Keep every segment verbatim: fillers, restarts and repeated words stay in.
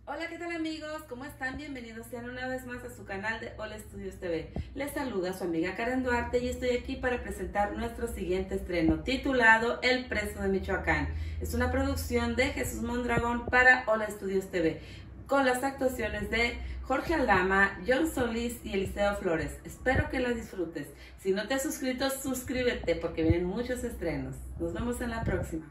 Hola, ¿qué tal amigos? ¿Cómo están? Bienvenidos sean una vez más a su canal de Hola Estudios T V. Les saluda su amiga Karen Duarte y estoy aquí para presentar nuestro siguiente estreno titulado El Preso de Michoacán. Es una producción de Jesús Mondragón para Hola Estudios T V con las actuaciones de Jorge Aldama, John Solís y Eliseo Flores. Espero que la disfrutes. Si no te has suscrito, suscríbete porque vienen muchos estrenos. Nos vemos en la próxima.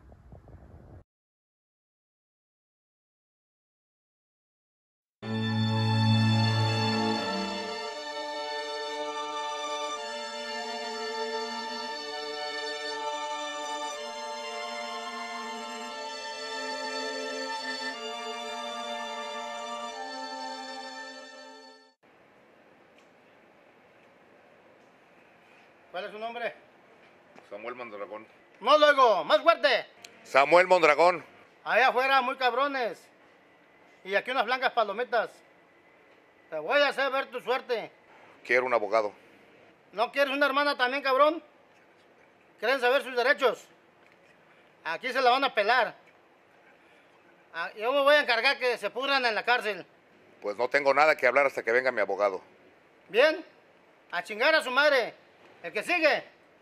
¿Cuál es su nombre? Samuel Mondragón. No luego, más fuerte. Samuel Mondragón. Allá afuera muy cabrones. Y aquí unas blancas palomitas. Te voy a hacer ver tu suerte. Quiero un abogado. ¿No quieres una hermana también, cabrón? ¿Quieren saber sus derechos? Aquí se la van a pelar. Ah, yo me voy a encargar que se pudran en la cárcel. Pues no tengo nada que hablar hasta que venga mi abogado. ¿Bien? A chingar a su madre. El que sigue.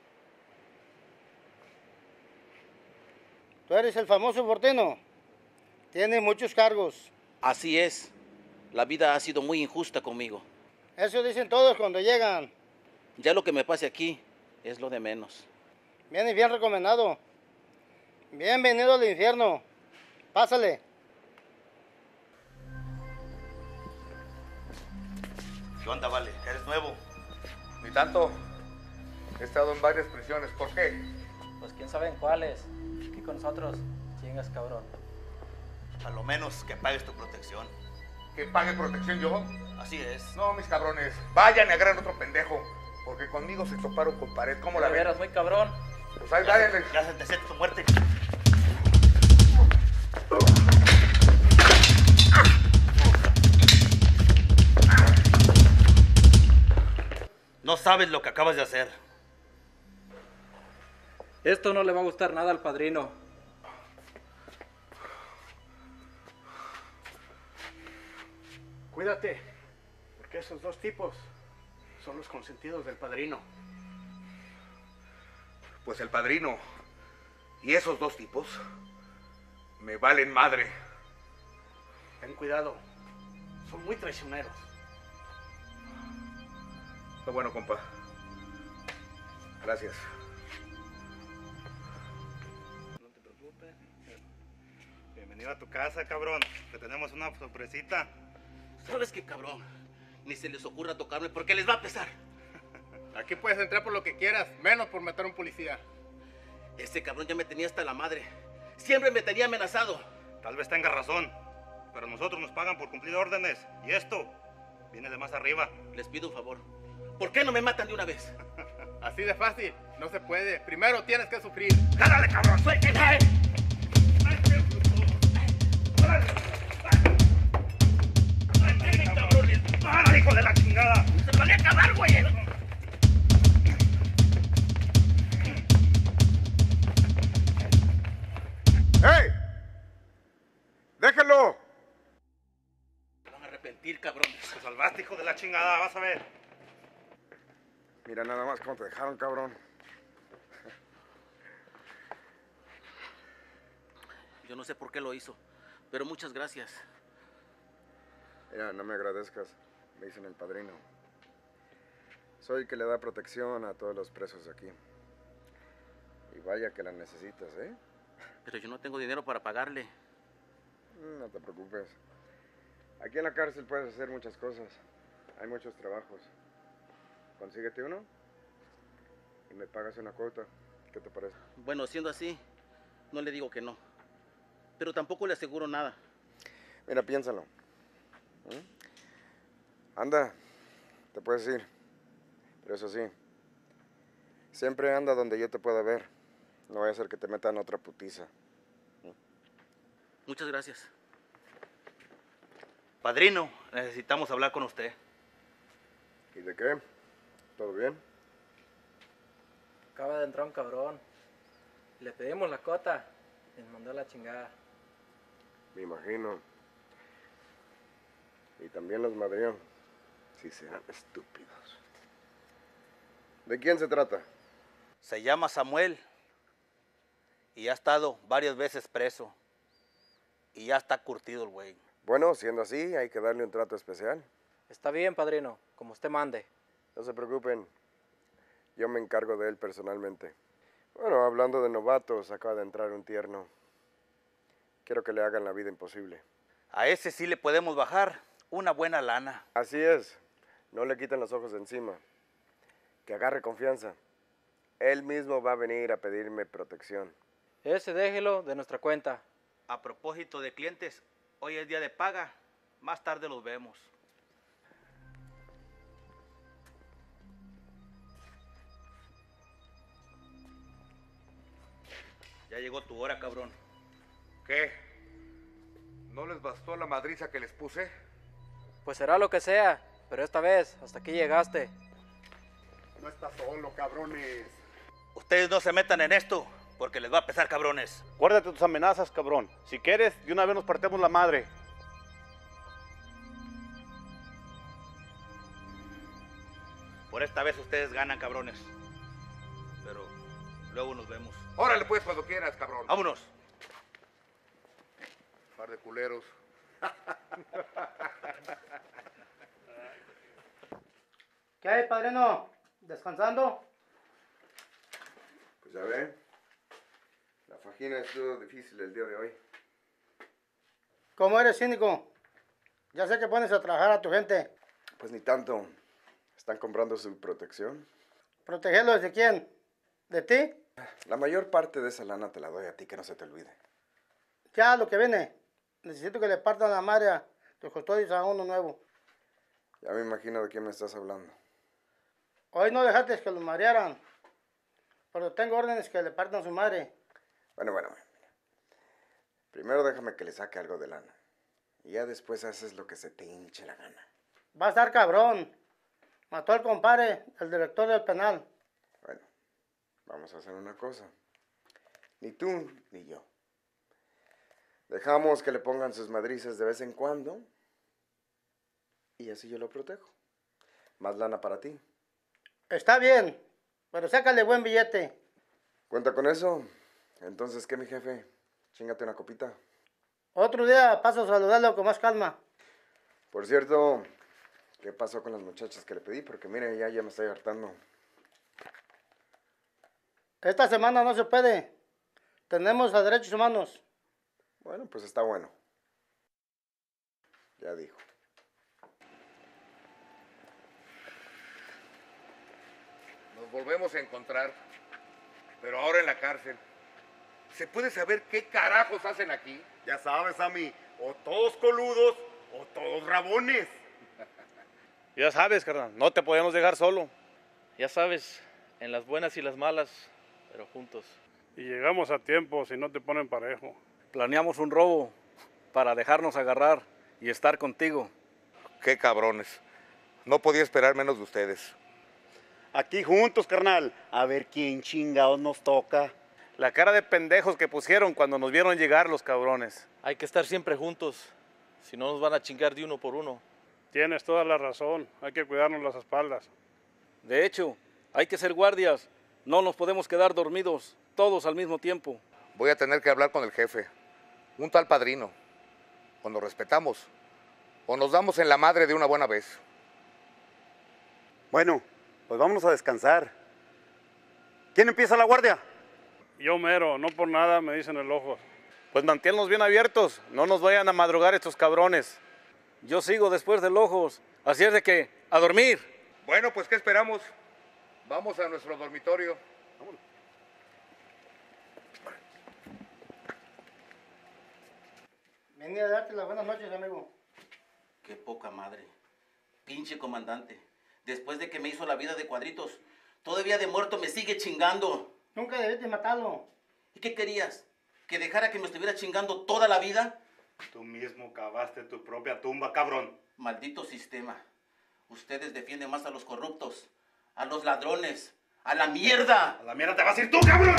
Tú eres el famoso Fortino. Tienes muchos cargos. Así es. La vida ha sido muy injusta conmigo. Eso dicen todos cuando llegan. Ya lo que me pase aquí es lo de menos. Bien y bien recomendado. Bienvenido al infierno. Pásale. ¿Qué onda, vale? ¿Eres nuevo? Ni tanto. He estado en varias prisiones. ¿Por qué? Pues quién sabe en cuáles. Aquí con nosotros, chingas cabrón. A lo menos que pagues tu protección. ¿Que pague protección yo? Así es. No, mis cabrones. Vayan y agarren otro pendejo. Porque conmigo se toparon con pared. ¿Cómo la De ven? veras, muy cabrón. Pues ahí Ya, váyanle. se- ya se te siente tu muerte. No sabes lo que acabas de hacer. Esto no le va a gustar nada al padrino. Cuídate, porque esos dos tipos son los consentidos del padrino. Pues el padrino y esos dos tipos me valen madre. Ten cuidado, son muy traicioneros. Está bueno, compa. Gracias. No te preocupes. Bienvenido a tu casa, cabrón. Te tenemos una sorpresita. ¿Sabes qué, cabrón? Ni se les ocurra tocarme porque les va a pesar. Aquí puedes entrar por lo que quieras, menos por matar a un policía. Ese cabrón ya me tenía hasta la madre. Siempre me tenía amenazado. Tal vez tengas razón, pero nosotros nos pagan por cumplir órdenes. Y esto viene de más arriba. Les pido un favor. ¿Por qué no me matan de una vez? Así de fácil, no se puede. Primero tienes que sufrir. ¡Jálale, cabrón! ¡Suélteme! ¡Ay, qué bruto! ¡Órale! ¡Ay, cabrones! ¡Para, hijo de la chingada! ¡Se van a acabar, güey! ¡Hey! ¡Déjenlo! Se van a arrepentir, cabrones. Te salvaste, hijo de la chingada, vas a ver. Mira nada más cómo te dejaron, cabrón. Yo no sé por qué lo hizo, pero muchas gracias. Mira, no me agradezcas, me dicen el padrino. Soy el que le da protección a todos los presos de aquí. Y vaya que la necesitas, ¿eh? Pero yo no tengo dinero para pagarle. No te preocupes. Aquí en la cárcel puedes hacer muchas cosas. Hay muchos trabajos. Consíguete uno y me pagas una cuota. ¿Qué te parece? Bueno, siendo así, no le digo que no. Pero tampoco le aseguro nada. Mira, piénsalo. ¿Mm? Anda, te puedes ir. Pero eso sí, siempre anda donde yo te pueda ver. No vaya a ser que te metan otra putiza. ¿Mm? Muchas gracias. Padrino, necesitamos hablar con usted. ¿Y de qué? ¿Todo bien? Acaba de entrar un cabrón. Le pedimos la cota y nos mandó a la chingada. Me imagino. Y también los madrió. Si serán estúpidos. ¿De quién se trata? Se llama Samuel. Y ha estado varias veces preso. Y ya está curtido el güey. Bueno, siendo así, hay que darle un trato especial. Está bien, padrino, como usted mande. No se preocupen. Yo me encargo de él personalmente. Bueno, hablando de novatos, acaba de entrar un tierno. Quiero que le hagan la vida imposible. A ese sí le podemos bajar una buena lana. Así es. No le quiten los ojos de encima. Que agarre confianza. Él mismo va a venir a pedirme protección. Ese déjelo de nuestra cuenta. A propósito de clientes, hoy es día de paga. Más tarde los vemos. Ya llegó tu hora, cabrón. ¿Qué? ¿No les bastó la madriza que les puse? Pues será lo que sea, pero esta vez hasta aquí llegaste. No estás solo, cabrones. Ustedes no se metan en esto, porque les va a pesar, cabrones. Guárdate tus amenazas, cabrón. Si quieres, de una vez nos partemos la madre. Por esta vez ustedes ganan, cabrones. Pero luego nos vemos. Órale pues cuando quieras, cabrón. ¡Vámonos! Par de culeros. ¿Qué hay, padrino? ¿Descansando? Pues ya ve. La fajina estuvo difícil el día de hoy. ¿Cómo eres cínico? Ya sé que pones a trabajar a tu gente. Pues ni tanto. ¿Están comprando su protección? ¿Protegerlos de quién? ¿De ti? La mayor parte de esa lana te la doy a ti, que no se te olvide. Ya, lo que viene. Necesito que le partan la madre a tus custodios a uno nuevo. Ya me imagino de quién me estás hablando. Hoy no dejaste que los marearan. Pero tengo órdenes que le partan su madre. Bueno, bueno, bueno. Primero déjame que le saque algo de lana. Y ya después haces lo que se te hinche la gana. Va a estar cabrón. Mató al compadre, el director del penal. Bueno, vamos a hacer una cosa. Ni tú ni yo. Dejamos que le pongan sus madrizas de vez en cuando. Y así yo lo protejo. Más lana para ti. Está bien, pero sácale buen billete. ¿Cuenta con eso? Entonces, ¿qué, mi jefe? Chíngate una copita. Otro día paso a saludarlo con más calma. Por cierto, ¿qué pasó con las muchachas que le pedí? Porque mire, ya, ya me estoy hartando. Esta semana no se puede. Tenemos a derechos humanos. Bueno, pues está bueno. Ya dijo. Nos volvemos a encontrar, pero ahora en la cárcel. ¿Se puede saber qué carajos hacen aquí? Ya sabes, Sammy, o todos coludos o todos rabones. Ya sabes, carnal, no te podemos dejar solo. Ya sabes, en las buenas y las malas, pero juntos. Y llegamos a tiempo si no te ponen parejo. Planeamos un robo para dejarnos agarrar y estar contigo. Qué cabrones. No podía esperar menos de ustedes. Aquí juntos, carnal. A ver quién chingados nos toca. La cara de pendejos que pusieron cuando nos vieron llegar los cabrones. Hay que estar siempre juntos, si no nos van a chingar de uno por uno. Tienes toda la razón, hay que cuidarnos las espaldas. De hecho, hay que ser guardias. No nos podemos quedar dormidos, todos al mismo tiempo. Voy a tener que hablar con el jefe, un tal padrino. O nos respetamos, o nos damos en la madre de una buena vez. Bueno, pues vámonos a descansar. ¿Quién empieza la guardia? Yo mero, no por nada me dicen el ojo. Pues manténlos bien abiertos, no nos vayan a madrugar estos cabrones. Yo sigo después del ojos, así es de que, a dormir. Bueno, pues ¿qué esperamos? Vamos a nuestro dormitorio. Vámonos. Venía a darte las buenas noches, amigo. Qué poca madre. Pinche comandante. Después de que me hizo la vida de cuadritos, todavía de muerto me sigue chingando. Nunca debiste matarlo. ¿Y qué querías? ¿Que dejara que me estuviera chingando toda la vida? Tú mismo cavaste tu propia tumba, cabrón. Maldito sistema. Ustedes defienden más a los corruptos, a los ladrones, a la mierda. A la mierda te vas a ir tú, cabrón.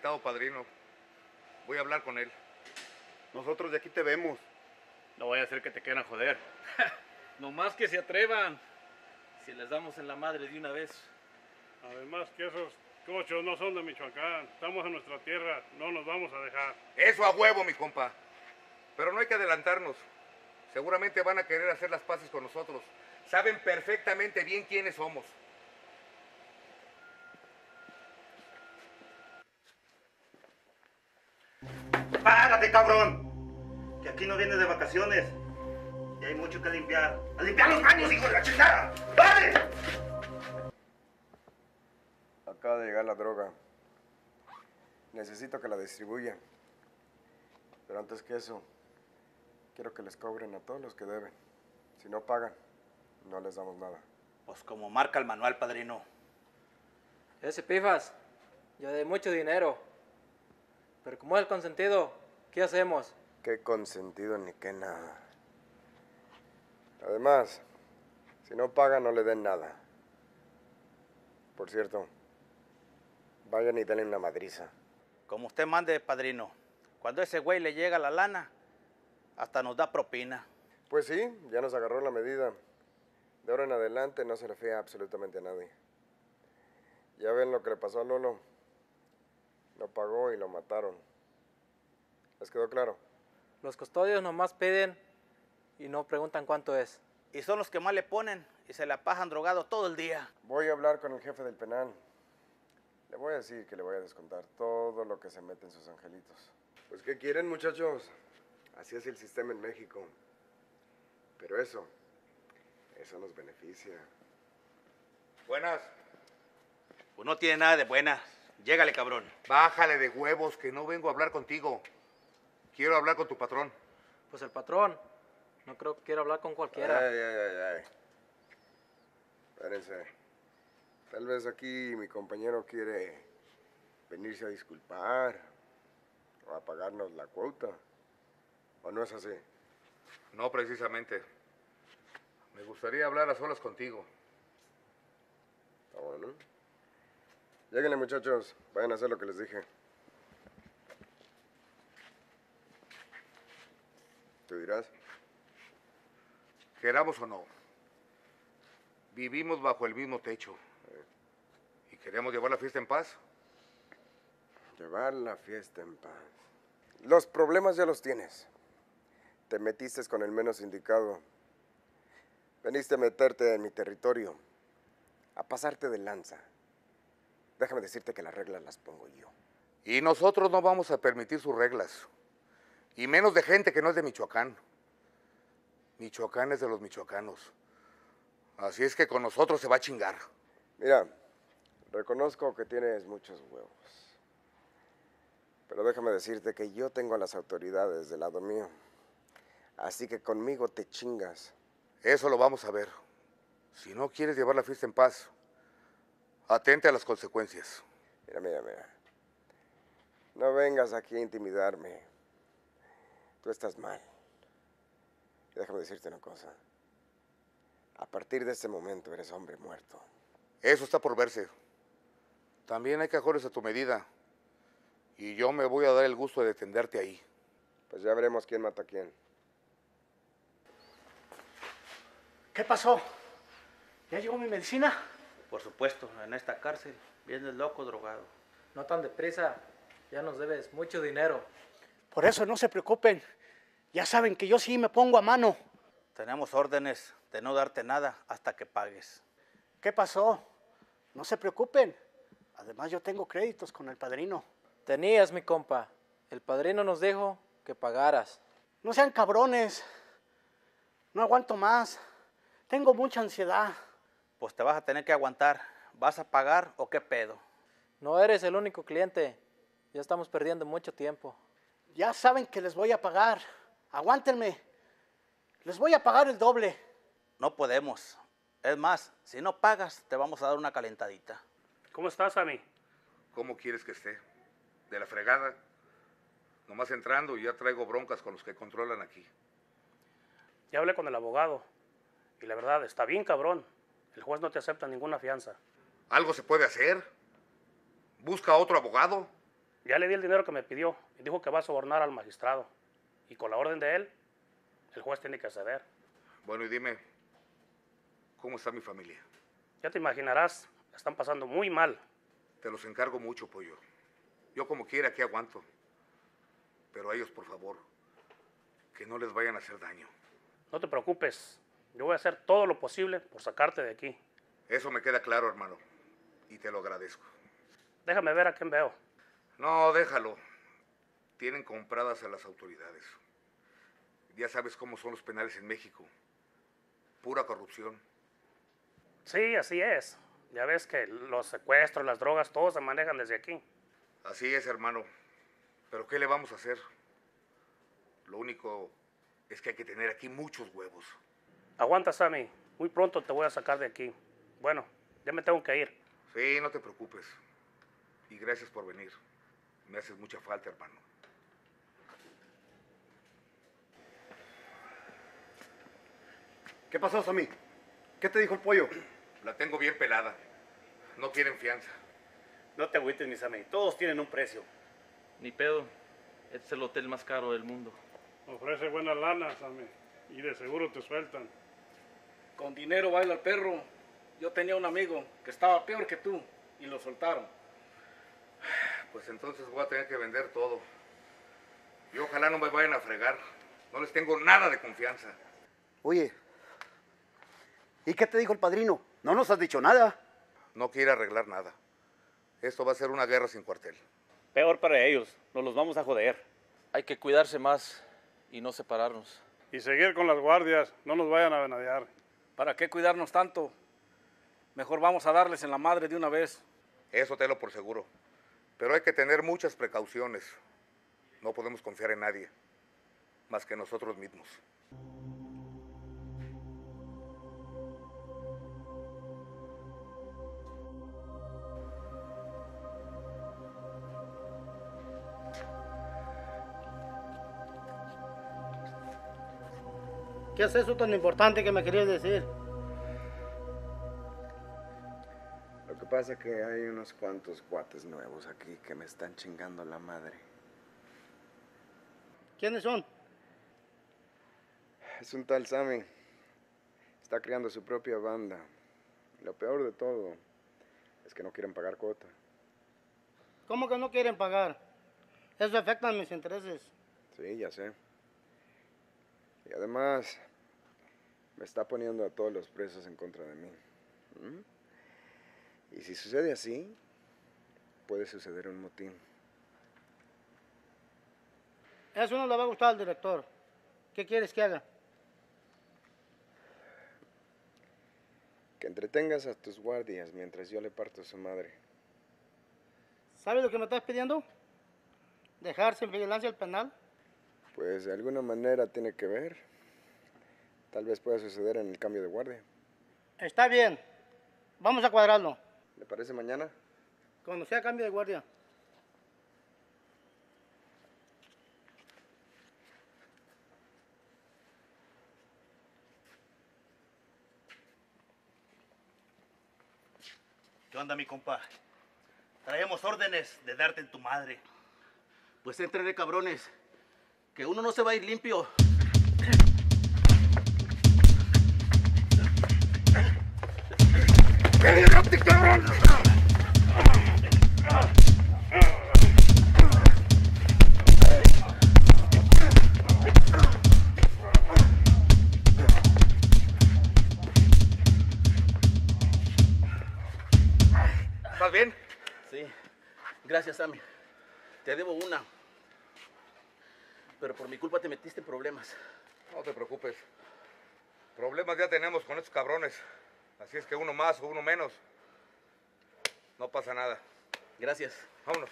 citado padrino. Voy a hablar con él. Nosotros de aquí te vemos. No vaya a ser que te quieran joder. No más que se atrevan. Si les damos en la madre de una vez. Además que esos cochos no son de Michoacán. Estamos en nuestra tierra, no nos vamos a dejar. Eso a huevo, mi compa. Pero no hay que adelantarnos. Seguramente van a querer hacer las paces con nosotros. Saben perfectamente bien quiénes somos. ¡Párate, cabrón! Que aquí no vienes de vacaciones. Y hay mucho que limpiar. ¡A limpiar los baños, hijo de la chingada! ¡Vale! Acaba de llegar la droga. Necesito que la distribuyan. Pero antes que eso, quiero que les cobren a todos los que deben. Si no pagan, no les damos nada. Pues como marca el manual, padrino. Ese pifas, yo de mucho dinero. Pero como es el consentido, ¿qué hacemos? Qué consentido ni qué nada. Además, si no pagan, no le den nada. Por cierto, vayan y denle una madriza. Como usted mande, padrino. Cuando ese güey le llega la lana, hasta nos da propina. Pues sí, ya nos agarró la medida. De ahora en adelante no se le fía absolutamente a nadie. Ya ven lo que le pasó a Lolo. No pagó y lo mataron. ¿Les quedó claro? Los custodios nomás piden y no preguntan cuánto es. Y son los que más le ponen y se la pasan drogado todo el día. Voy a hablar con el jefe del penal. Le voy a decir que le voy a descontar todo lo que se mete en sus angelitos. Pues, ¿qué quieren, muchachos? Así es el sistema en México. Pero eso, eso nos beneficia. Buenas. Pues no tiene nada de buenas. Llégale, cabrón. Bájale de huevos, que no vengo a hablar contigo. Quiero hablar con tu patrón. Pues el patrón. No creo que quiera hablar con cualquiera. Ay, ay, ay, ay. Espérense. Tal vez aquí mi compañero quiere venirse a disculpar o a pagarnos la cuota. ¿O no es así? No precisamente. Me gustaría hablar a solas contigo. Está bueno. Lléguenle, muchachos. Vayan a hacer lo que les dije. ¿Tú dirás? Queramos o no, vivimos bajo el mismo techo. ¿Y queremos llevar la fiesta en paz? Llevar la fiesta en paz. Los problemas ya los tienes. Te metiste con el menos indicado. Veniste a meterte en mi territorio, a pasarte de lanza. Déjame decirte que las reglas las pongo yo. Y nosotros no vamos a permitir sus reglas. Y menos de gente que no es de Michoacán. Michoacán es de los michoacanos. Así es que con nosotros se va a chingar. Mira, reconozco que tienes muchos huevos. Pero déjame decirte que yo tengo a las autoridades del lado mío. Así que conmigo te chingas. Eso lo vamos a ver. Si no quieres llevar la fiesta en paz, atente a las consecuencias. Mira, mira, mira. No vengas aquí a intimidarme. Tú estás mal. Y déjame decirte una cosa. A partir de este momento eres hombre muerto. Eso está por verse. También hay cajones a tu medida. Y yo me voy a dar el gusto de defenderte ahí. Pues ya veremos quién mata a quién. ¿Qué pasó? ¿Ya llegó mi medicina? Por supuesto, en esta cárcel vienes loco, drogado. No tan deprisa. Ya nos debes mucho dinero. Por eso no se preocupen. Ya saben que yo sí me pongo a mano. Tenemos órdenes de no darte nada hasta que pagues. ¿Qué pasó? No se preocupen. Además yo tengo créditos con el padrino. Tenías, mi compa. El padrino nos dijo que pagaras. No sean cabrones. No aguanto más. Tengo mucha ansiedad. Pues te vas a tener que aguantar. ¿Vas a pagar o qué pedo? No eres el único cliente. Ya estamos perdiendo mucho tiempo. Ya saben que les voy a pagar. Aguántenme. Les voy a pagar el doble. No podemos. Es más, si no pagas, te vamos a dar una calentadita. ¿Cómo estás, Sammy? ¿Cómo quieres que esté? ¿De la fregada? Nomás entrando y ya traigo broncas con los que controlan aquí. Ya hablé con el abogado. Y la verdad, está bien cabrón. El juez no te acepta ninguna fianza. ¿Algo se puede hacer? ¿Busca otro abogado? Ya le di el dinero que me pidió y dijo que va a sobornar al magistrado. Y con la orden de él, el juez tiene que ceder. Bueno, y dime, ¿cómo está mi familia? Ya te imaginarás, la están pasando muy mal. Te los encargo mucho, Pollo. Yo como quiera aquí aguanto. Pero a ellos, por favor, que no les vayan a hacer daño. No te preocupes, yo voy a hacer todo lo posible por sacarte de aquí. Eso me queda claro, hermano, y te lo agradezco. Déjame ver a quién veo. No, déjalo. Tienen compradas a las autoridades. Ya sabes cómo son los penales en México. Pura corrupción. Sí, así es. Ya ves que los secuestros, las drogas, todo se manejan desde aquí. Así es, hermano. Pero ¿qué le vamos a hacer? Lo único es que hay que tener aquí muchos huevos. Aguanta, Sammy. Muy pronto te voy a sacar de aquí. Bueno, ya me tengo que ir. Sí, no te preocupes. Y gracias por venir. Me haces mucha falta, hermano. ¿Qué pasó, Sammy? ¿Qué te dijo el Pollo? La tengo bien pelada. No quieren fianza. No te agüites, mi Sammy. Todos tienen un precio. Ni pedo. Este es el hotel más caro del mundo. Ofrece buena lana, Sammy. Y de seguro te sueltan. Con dinero baila el perro. Yo tenía un amigo que estaba peor que tú y lo soltaron. Pues entonces voy a tener que vender todo. Y ojalá no me vayan a fregar. No les tengo nada de confianza. Oye, ¿y qué te dijo el padrino? No nos has dicho nada. No quiere arreglar nada. Esto va a ser una guerra sin cuartel. Peor para ellos. Nos los vamos a joder. Hay que cuidarse más y no separarnos. Y seguir con las guardias. No nos vayan a venadear. ¿Para qué cuidarnos tanto? Mejor vamos a darles en la madre de una vez. Eso te lo por seguro. Pero hay que tener muchas precauciones. No podemos confiar en nadie, más que nosotros mismos. ¿Qué es eso tan importante que me querías decir? Lo que pasa es que hay unos cuantos cuates nuevos aquí que me están chingando la madre. ¿Quiénes son? Es un tal Sammy. Está creando su propia banda. Lo peor de todo es que no quieren pagar cuota. ¿Cómo que no quieren pagar? Eso afecta a mis intereses. Sí, ya sé. Y además, me está poniendo a todos los presos en contra de mí. ¿Mm? Y si sucede así, puede suceder un motín. Eso no le va a gustar al director. ¿Qué quieres que haga? Que entretengas a tus guardias mientras yo le parto a su madre. ¿Sabes lo que me estás pidiendo? ¿Dejar sin vigilancia el penal? Pues de alguna manera tiene que ver. Tal vez pueda suceder en el cambio de guardia. Está bien. Vamos a cuadrarlo. ¿Le parece mañana? Cuando sea cambio de guardia. ¿Qué onda, mi compa? Traemos órdenes de darte en tu madre. Pues entrenle, cabrones, que uno no se va a ir limpio. ¡Cállate, cabrón! ¿Estás bien? Sí, gracias, Sammy. Te debo una. Pero por mi culpa te metiste en problemas. No te preocupes. Problemas ya tenemos con estos cabrones. Así es que uno más o uno menos. No pasa nada. Gracias. Vámonos.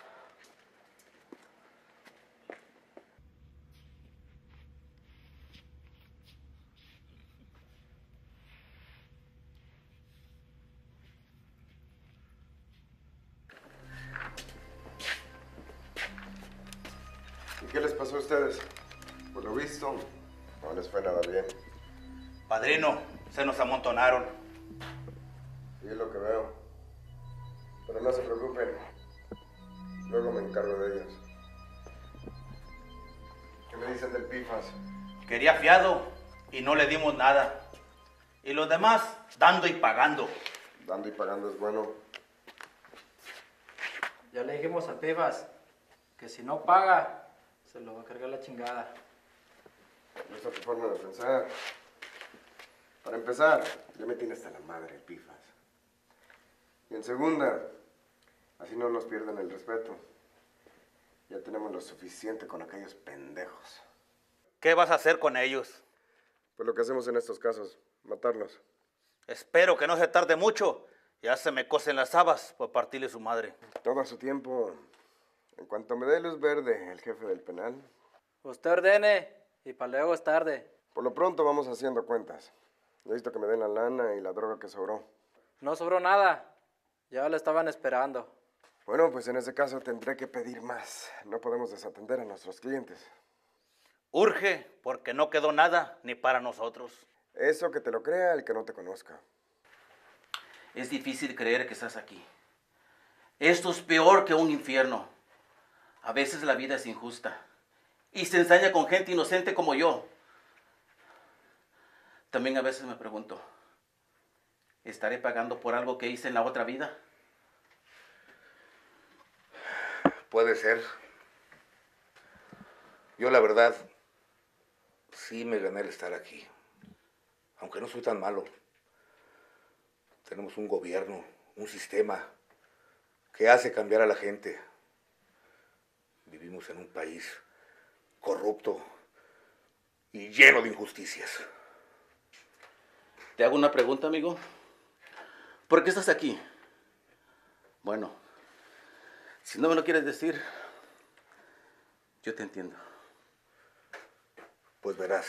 ¿Y qué les pasó a ustedes? Por lo visto, no les fue nada bien. Padrino, se nos amontonaron. Sí, es lo que veo. Pero no se preocupen. Luego me encargo de ellos. ¿Qué me dicen del Pifas? Quería fiado y no le dimos nada. Y los demás, dando y pagando. Dando y pagando es bueno. Ya le dijimos al Pifas que si no paga, se lo va a cargar la chingada. No está tu forma de pensar. Para empezar, ya me tiene hasta la madre el Pifas. Y en segunda, así no nos pierden el respeto. Ya tenemos lo suficiente con aquellos pendejos. ¿Qué vas a hacer con ellos? Pues lo que hacemos en estos casos, matarlos. Espero que no se tarde mucho. Ya se me cosen las habas por partirle su madre. Todo a su tiempo. En cuanto me dé luz verde el jefe del penal. Usted ordene y para luego es tarde. Por lo pronto vamos haciendo cuentas. Necesito que me den la lana y la droga que sobró. No sobró nada. Ya lo estaban esperando. Bueno, pues en ese caso tendré que pedir más. No podemos desatender a nuestros clientes. Urge, porque no quedó nada ni para nosotros. Eso que te lo crea el que no te conozca. Es difícil creer que estás aquí. Esto es peor que un infierno. A veces la vida es injusta y se ensaña con gente inocente como yo. También a veces me pregunto, ¿estaré pagando por algo que hice en la otra vida? Puede ser. Yo la verdad, sí me gané el estar aquí. Aunque no soy tan malo. Tenemos un gobierno, un sistema que hace cambiar a la gente. Vivimos en un país corrupto y lleno de injusticias. Te hago una pregunta, amigo. ¿Por qué estás aquí? Bueno, si no me lo quieres decir, yo te entiendo. Pues verás.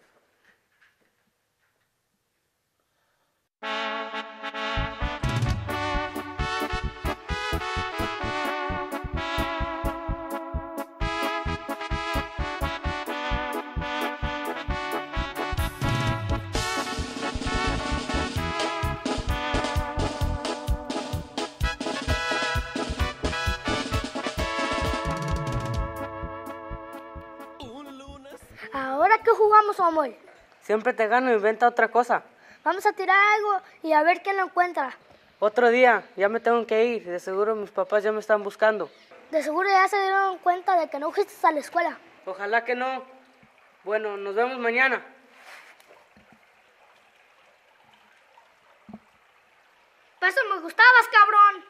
¿Ahora qué jugamos, Samuel? Siempre te gano, inventa otra cosa. Vamos a tirar algo y a ver quién lo encuentra. Otro día, ya me tengo que ir. De seguro mis papás ya me están buscando. De seguro ya se dieron cuenta de que no fuiste a la escuela. Ojalá que no. Bueno, nos vemos mañana. Pues eso me gustabas, cabrón.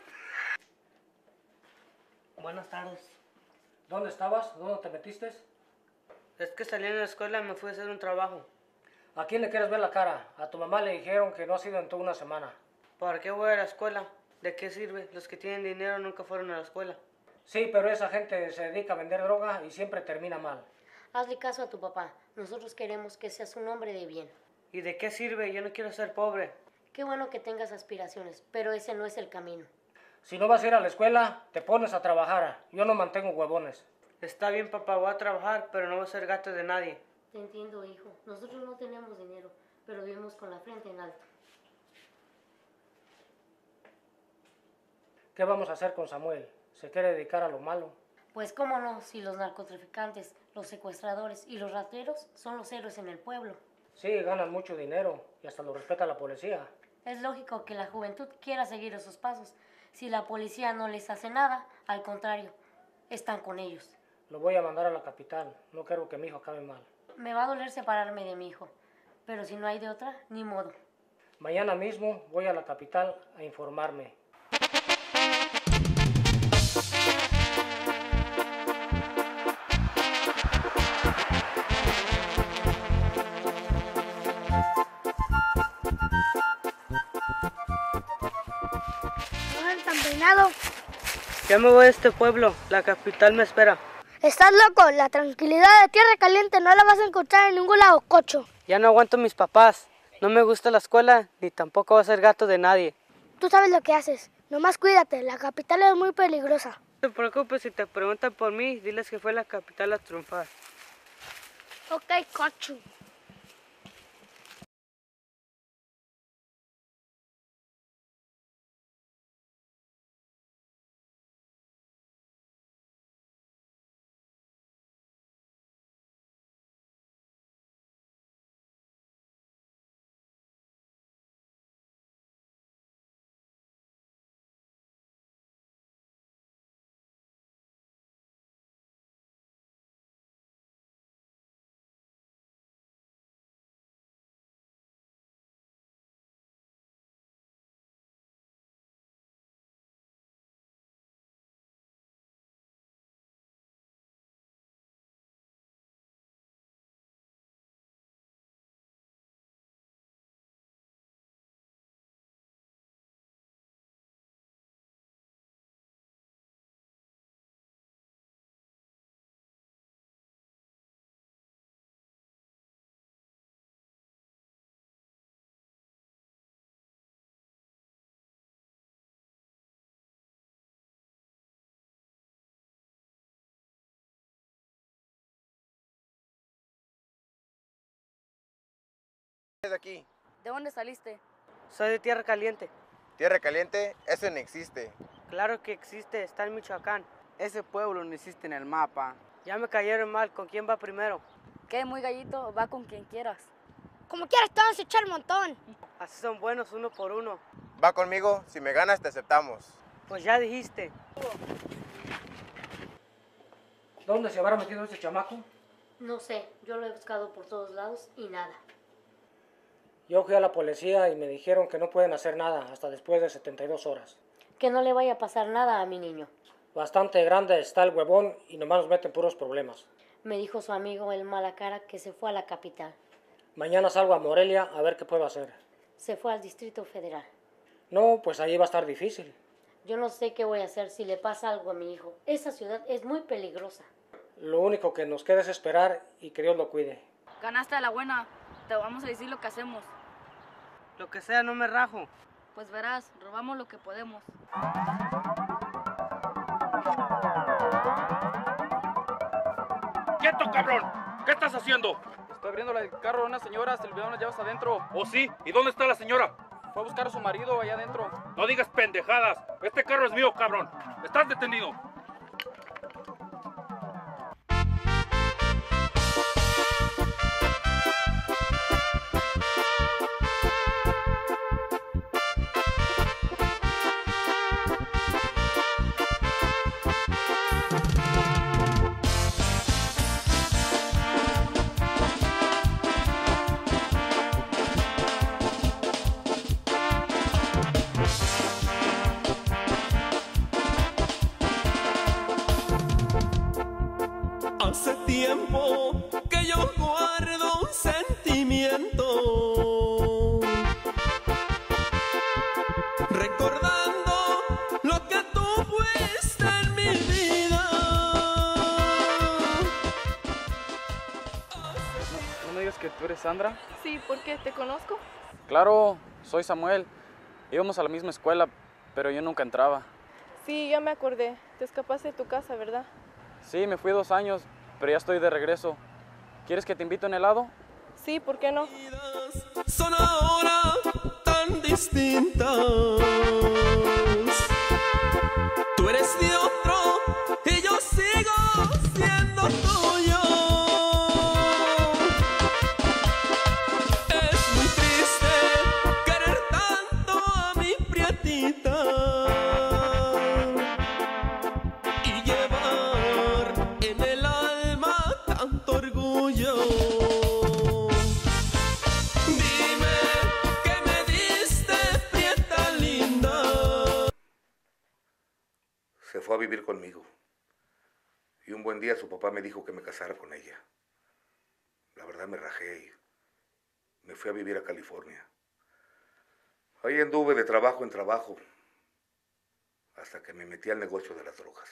Buenas tardes. ¿Dónde estabas? ¿Dónde te metiste? Es que salí de la escuela y me fui a hacer un trabajo. ¿A quién le quieres ver la cara? A tu mamá le dijeron que no has ido en toda una semana. ¿Para qué voy a la escuela? ¿De qué sirve? Los que tienen dinero nunca fueron a la escuela. Sí, pero esa gente se dedica a vender droga y siempre termina mal. Hazle caso a tu papá. Nosotros queremos que seas un hombre de bien. ¿Y de qué sirve? Yo no quiero ser pobre. Qué bueno que tengas aspiraciones, pero ese no es el camino. Si no vas a ir a la escuela, te pones a trabajar. Yo no mantengo huevones. Está bien, papá, voy a trabajar, pero no voy a ser gato de nadie. Te entiendo, hijo. Nosotros no tenemos dinero, pero vivimos con la frente en alto. ¿Qué vamos a hacer con Samuel? ¿Se quiere dedicar a lo malo? Pues cómo no, si los narcotraficantes, los secuestradores y los rateros son los héroes en el pueblo. Sí, ganan mucho dinero y hasta lo respeta la policía. Es lógico que la juventud quiera seguir esos pasos. Si la policía no les hace nada, al contrario, están con ellos. Lo voy a mandar a la capital. No quiero que mi hijo acabe mal. Me va a doler separarme de mi hijo, pero si no hay de otra, ni modo. Mañana mismo voy a la capital a informarme. No tan peinado. Ya me voy a este pueblo. La capital me espera. Estás loco. La tranquilidad de tierra caliente no la vas a encontrar en ningún lado, cocho. Ya no aguanto a mis papás. No me gusta la escuela, ni tampoco voy a ser gato de nadie. Tú sabes lo que haces. Nomás cuídate. La capital es muy peligrosa. No te preocupes, si te preguntan por mí, diles que fue la capital a triunfar. Ok, cocho. de aquí? ¿De dónde saliste? Soy de Tierra Caliente. ¿Tierra Caliente? Ese no existe. Claro que existe, está en Michoacán. Ese pueblo no existe en el mapa. Ya me cayeron mal, ¿con quién va primero? ¿Qué, muy gallito? Va con quien quieras. Como quieras, te vamos a echar un montón. Así son buenos uno por uno. Va conmigo, si me ganas te aceptamos. Pues ya dijiste. ¿Dónde se habrá metido ese chamaco? No sé, yo lo he buscado por todos lados y nada. Yo fui a la policía y me dijeron que no pueden hacer nada hasta después de setenta y dos horas. Que no le vaya a pasar nada a mi niño. Bastante grande está el huevón y nomás nos meten puros problemas. Me dijo su amigo el Malacara que se fue a la capital. Mañana salgo a Morelia a ver qué puedo hacer. Se fue al Distrito Federal. No, pues ahí va a estar difícil. Yo no sé qué voy a hacer si le pasa algo a mi hijo. Esa ciudad es muy peligrosa. Lo único que nos queda es esperar y que Dios lo cuide. Ganaste a la buena. Te vamos a decir lo que hacemos. Lo que sea, no me rajo. Pues verás, robamos lo que podemos. ¡Quieto, cabrón! ¿Qué estás haciendo? Estoy abriendo el carro a una señora, se le olvidaron las llaves adentro. ¿Oh, sí? ¿Y dónde está la señora? Fue a buscar a su marido allá adentro. No digas pendejadas. Este carro es mío, cabrón. Estás detenido. Hace tiempo que yo guardo un sentimiento, recordando lo que tú fuiste en mi vida. ¿No me digas que tú eres Sandra? Sí, ¿por qué? ¿Te conozco? Claro, soy Samuel. Íbamos a la misma escuela, pero yo nunca entraba. Sí, ya me acordé. Te escapaste de tu casa, ¿verdad? Sí, me fui dos años, pero ya estoy de regreso. ¿Quieres que te invite a un helado? Sí, ¿por qué no? Son ahora tan distintas. Tú eres de otro y yo sigo siendo tuyo. Es muy triste querer tanto a mi prietita y llevar en el alma tanto orgullo. Dime que me diste, prieta linda. Se fue a vivir conmigo. Y un buen día su papá me dijo que me casara con ella. La verdad me rajé y me fui a vivir a California. Ahí anduve de trabajo en trabajo hasta que me metí al negocio de las drogas.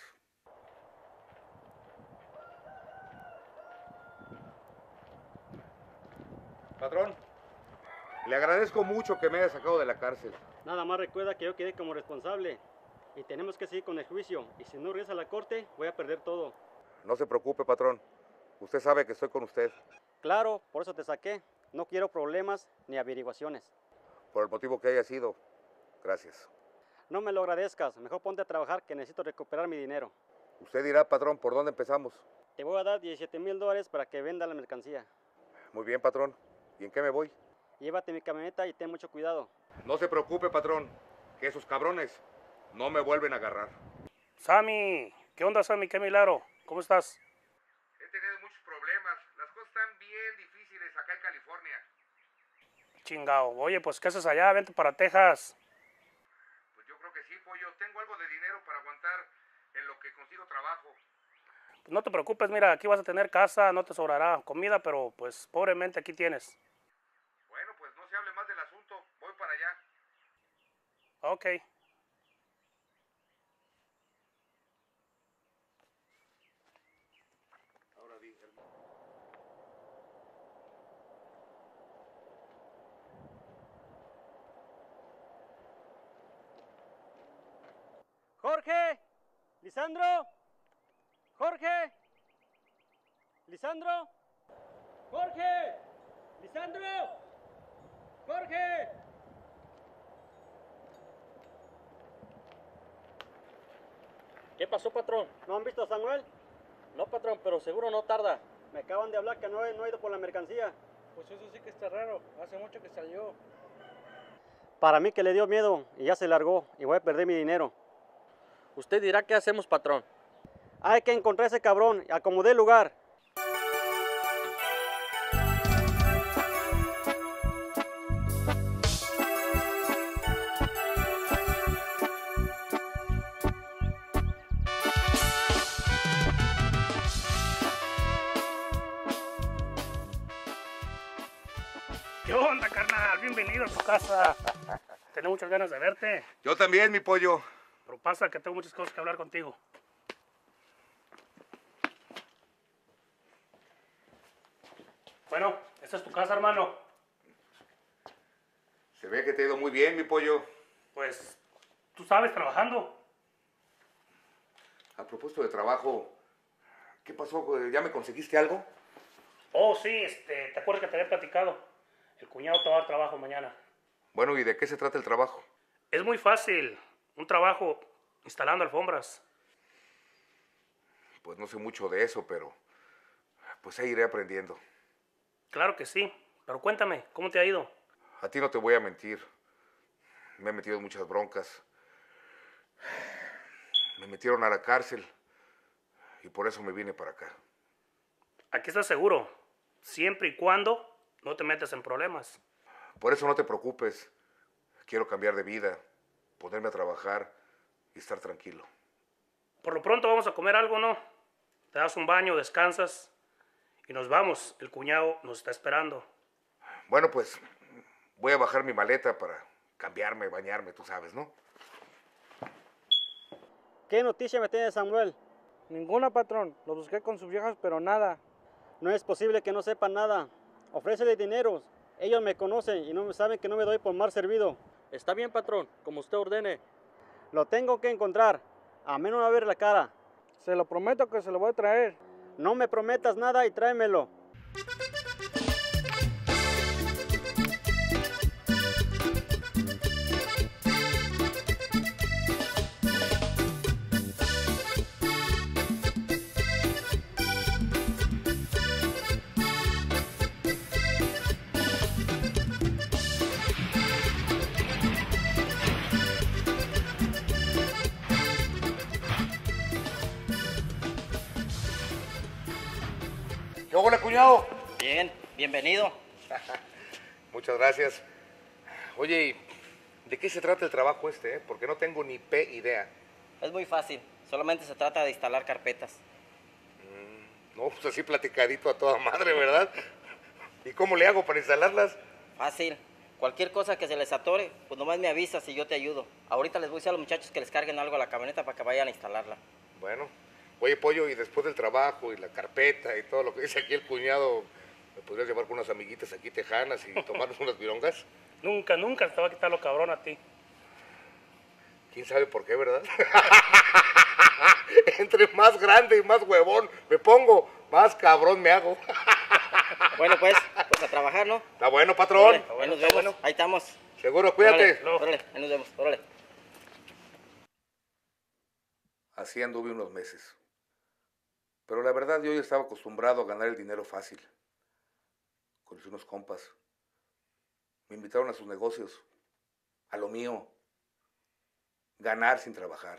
Patrón, le agradezco mucho que me haya sacado de la cárcel. Nada más recuerda que yo quedé como responsable y tenemos que seguir con el juicio. Y si no regresa a la corte, voy a perder todo. No se preocupe, patrón. Usted sabe que estoy con usted. Claro, por eso te saqué. No quiero problemas ni averiguaciones. Por el motivo que haya sido. Gracias. No me lo agradezcas. Mejor ponte a trabajar que necesito recuperar mi dinero. Usted dirá, patrón, ¿por dónde empezamos? Te voy a dar diecisiete mil dólares para que venda la mercancía. Muy bien, patrón. ¿Y en qué me voy? Llévate mi camioneta y ten mucho cuidado. No se preocupe, patrón, que esos cabrones no me vuelven a agarrar. Sammy, ¿qué onda, Sammy? ¿Qué milagro? ¿Cómo estás? He tenido muchos problemas. Las cosas están bien difíciles acá en California. Chingao. Oye, pues, ¿qué haces allá? Vente para Texas. Pues yo creo que sí, pollo. Tengo algo de dinero para aguantar en lo que consigo trabajo. Pues no te preocupes, mira, aquí vas a tener casa, no te sobrará comida, pero pues pobremente aquí tienes. Bueno, pues no se hable más del asunto. Voy para allá. Ok. Ahora di, hermano. Jorge, Lisandro, Jorge, Lisandro, Jorge, Lisandro. ¡Jorge! ¿Qué pasó, patrón? ¿No han visto a Samuel? No, patrón, pero seguro no tarda. Me acaban de hablar que no, he- no ha ido por la mercancía. Pues eso sí que está raro. Hace mucho que salió. Para mí que le dio miedo y ya se largó y voy a perder mi dinero. Usted dirá qué hacemos, patrón. Hay que encontrar a ese cabrón y acomodé el lugar. ¿Qué onda, carnal? Bienvenido a tu casa. Tengo muchas ganas de verte. Yo también, mi pollo. Pero pasa que tengo muchas cosas que hablar contigo. Bueno, esta es tu casa, hermano. Se ve que te ha ido muy bien, mi pollo. Pues, tú sabes, trabajando. A propósito de trabajo, ¿qué pasó? ¿Ya me conseguiste algo? Oh, sí, este, ¿te acuerdas que te había platicado? El cuñado te va a dar trabajo mañana. Bueno, ¿y de qué se trata el trabajo? Es muy fácil. Un trabajo instalando alfombras. Pues no sé mucho de eso, pero pues ahí iré aprendiendo. Claro que sí. Pero cuéntame, ¿cómo te ha ido? A ti no te voy a mentir. Me he metido en muchas broncas. Me metieron a la cárcel y por eso me vine para acá. Aquí estás seguro, siempre y cuando no te metas en problemas. Por eso no te preocupes. Quiero cambiar de vida, ponerme a trabajar y estar tranquilo. Por lo pronto vamos a comer algo, ¿no? Te das un baño, descansas y nos vamos. El cuñado nos está esperando. Bueno, pues voy a bajar mi maleta para cambiarme, bañarme, tú sabes, ¿no? ¿Qué noticia me tiene Samuel? Ninguna, patrón. Lo busqué con sus viejas, pero nada. No es posible que no sepan nada. Ofrécele dinero. Ellos me conocen y no me saben que no me doy por mal servido. Está bien, patrón, como usted ordene. Lo tengo que encontrar. A menos no va a ver la cara. Se lo prometo que se lo voy a traer. No me prometas nada y tráemelo. ¿Qué hola, cuñado? Bien, bienvenido. Muchas gracias. Oye, ¿y ¿de qué se trata el trabajo este? Eh? Porque no tengo ni p idea. Es muy fácil, solamente se trata de instalar carpetas. Mm, no, pues así platicadito a toda madre, ¿verdad? ¿Y cómo le hago para instalarlas? Fácil. Cualquier cosa que se les atore, pues nomás me avisas y yo te ayudo. Ahorita les voy a decir a los muchachos que les carguen algo a la camioneta para que vayan a instalarla. Bueno. Oye, pollo, y después del trabajo y la carpeta y todo lo que dice aquí el cuñado, ¿me podrías llevar con unas amiguitas aquí tejanas y tomarnos unas virongas? Nunca, nunca te va a quitar lo cabrón a ti. ¿Quién sabe por qué, verdad? Entre más grande y más huevón me pongo, más cabrón me hago. Bueno, pues, pues a trabajar, ¿no? Está bueno, patrón. Órale, ahí nos vemos, bueno. Ahí estamos. Seguro, cuídate. Órale, órale, ahí nos vemos, órale. Así anduve unos meses. Pero la verdad yo ya estaba acostumbrado a ganar el dinero fácil. Conocí unos compas. Me invitaron a sus negocios, a lo mío. Ganar sin trabajar.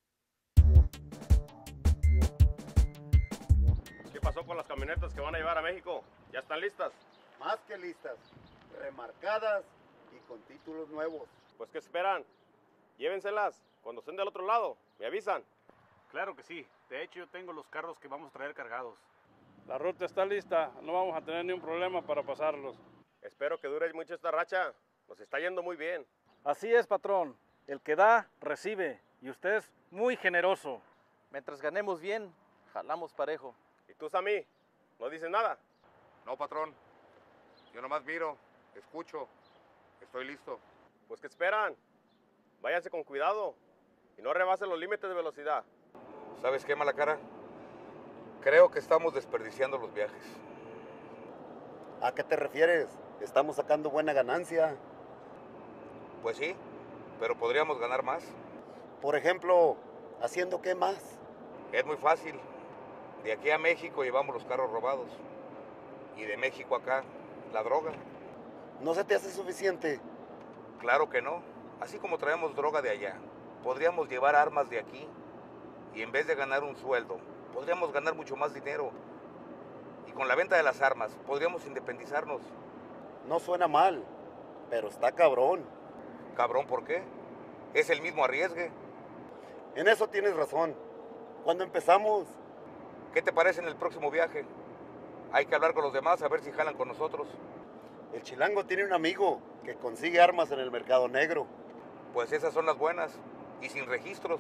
¿Qué pasó con las camionetas que van a llevar a México? ¿Ya están listas? Más que listas, remarcadas y con títulos nuevos. Pues ¿qué esperan? Llévenselas. Cuando estén del otro lado, me avisan. Claro que sí. De hecho, yo tengo los carros que vamos a traer cargados. La ruta está lista. No vamos a tener ni un problema para pasarlos. Espero que dure mucho esta racha. Nos está yendo muy bien. Así es, patrón. El que da, recibe. Y usted es muy generoso. Mientras ganemos bien, jalamos parejo. ¿Y tú, Sammy? ¿No dices nada? No, patrón. Yo nomás miro, escucho. Estoy listo. Pues ¿qué esperan? Váyanse con cuidado y no rebasen los límites de velocidad. ¿Sabes qué, mala cara? Creo que estamos desperdiciando los viajes. ¿A qué te refieres? Estamos sacando buena ganancia. Pues sí, pero podríamos ganar más. Por ejemplo, ¿haciendo qué más? Es muy fácil. De aquí a México llevamos los carros robados. Y de México acá, la droga. ¿No se te hace suficiente? Claro que no. Así como traemos droga de allá, podríamos llevar armas de aquí. Y en vez de ganar un sueldo, podríamos ganar mucho más dinero. Y con la venta de las armas, podríamos independizarnos. No suena mal, pero está cabrón. ¿Cabrón por qué? Es el mismo arriesgue. En eso tienes razón. ¿Cuándo empezamos? ¿Qué te parece en el próximo viaje? Hay que hablar con los demás a ver si jalan con nosotros. El chilango tiene un amigo que consigue armas en el mercado negro. Pues esas son las buenas y sin registros.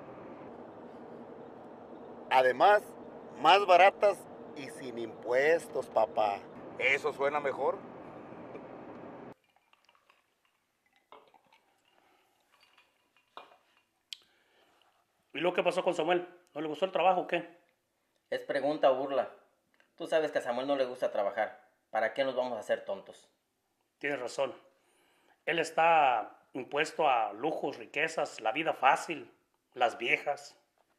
Además, más baratas y sin impuestos, papá. ¿Eso suena mejor? ¿Y lo que pasó con Samuel? ¿No le gustó el trabajo o qué? Es pregunta o burla. Tú sabes que a Samuel no le gusta trabajar. ¿Para qué nos vamos a hacer tontos? Tienes razón. Él está impuesto a lujos, riquezas, la vida fácil, las viejas.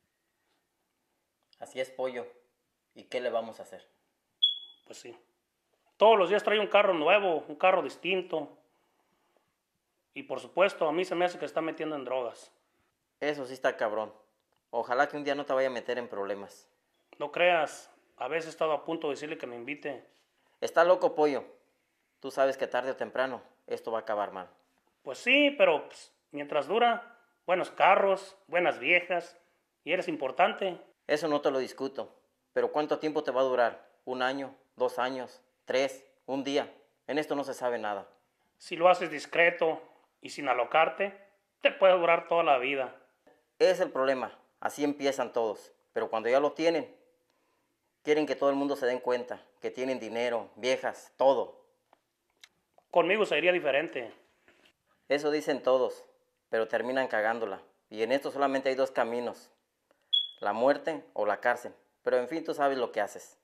Así es, Pollo. ¿Y qué le vamos a hacer? Pues sí. Todos los días trae un carro nuevo, un carro distinto. Y por supuesto, a mí se me hace que está metiendo en drogas. Eso sí está cabrón. Ojalá que un día no te vaya a meter en problemas. No creas. A veces he estado a punto de decirle que me invite. Está loco, Pollo. Tú sabes que tarde o temprano esto va a acabar mal. Pues sí, pero pues, mientras dura, buenos carros, buenas viejas, y eres importante. Eso no te lo discuto. Pero ¿cuánto tiempo te va a durar? ¿Un año? ¿Dos años? ¿Tres? ¿Un día? En esto no se sabe nada. Si lo haces discreto y sin alocarte, te puede durar toda la vida. Es el problema. Así empiezan todos. Pero cuando ya lo tienen, quieren que todo el mundo se den cuenta que tienen dinero, viejas, todo. Conmigo sería diferente. Eso dicen todos, pero terminan cagándola. Y en esto solamente hay dos caminos. La muerte o la cárcel. Pero en fin, tú sabes lo que haces.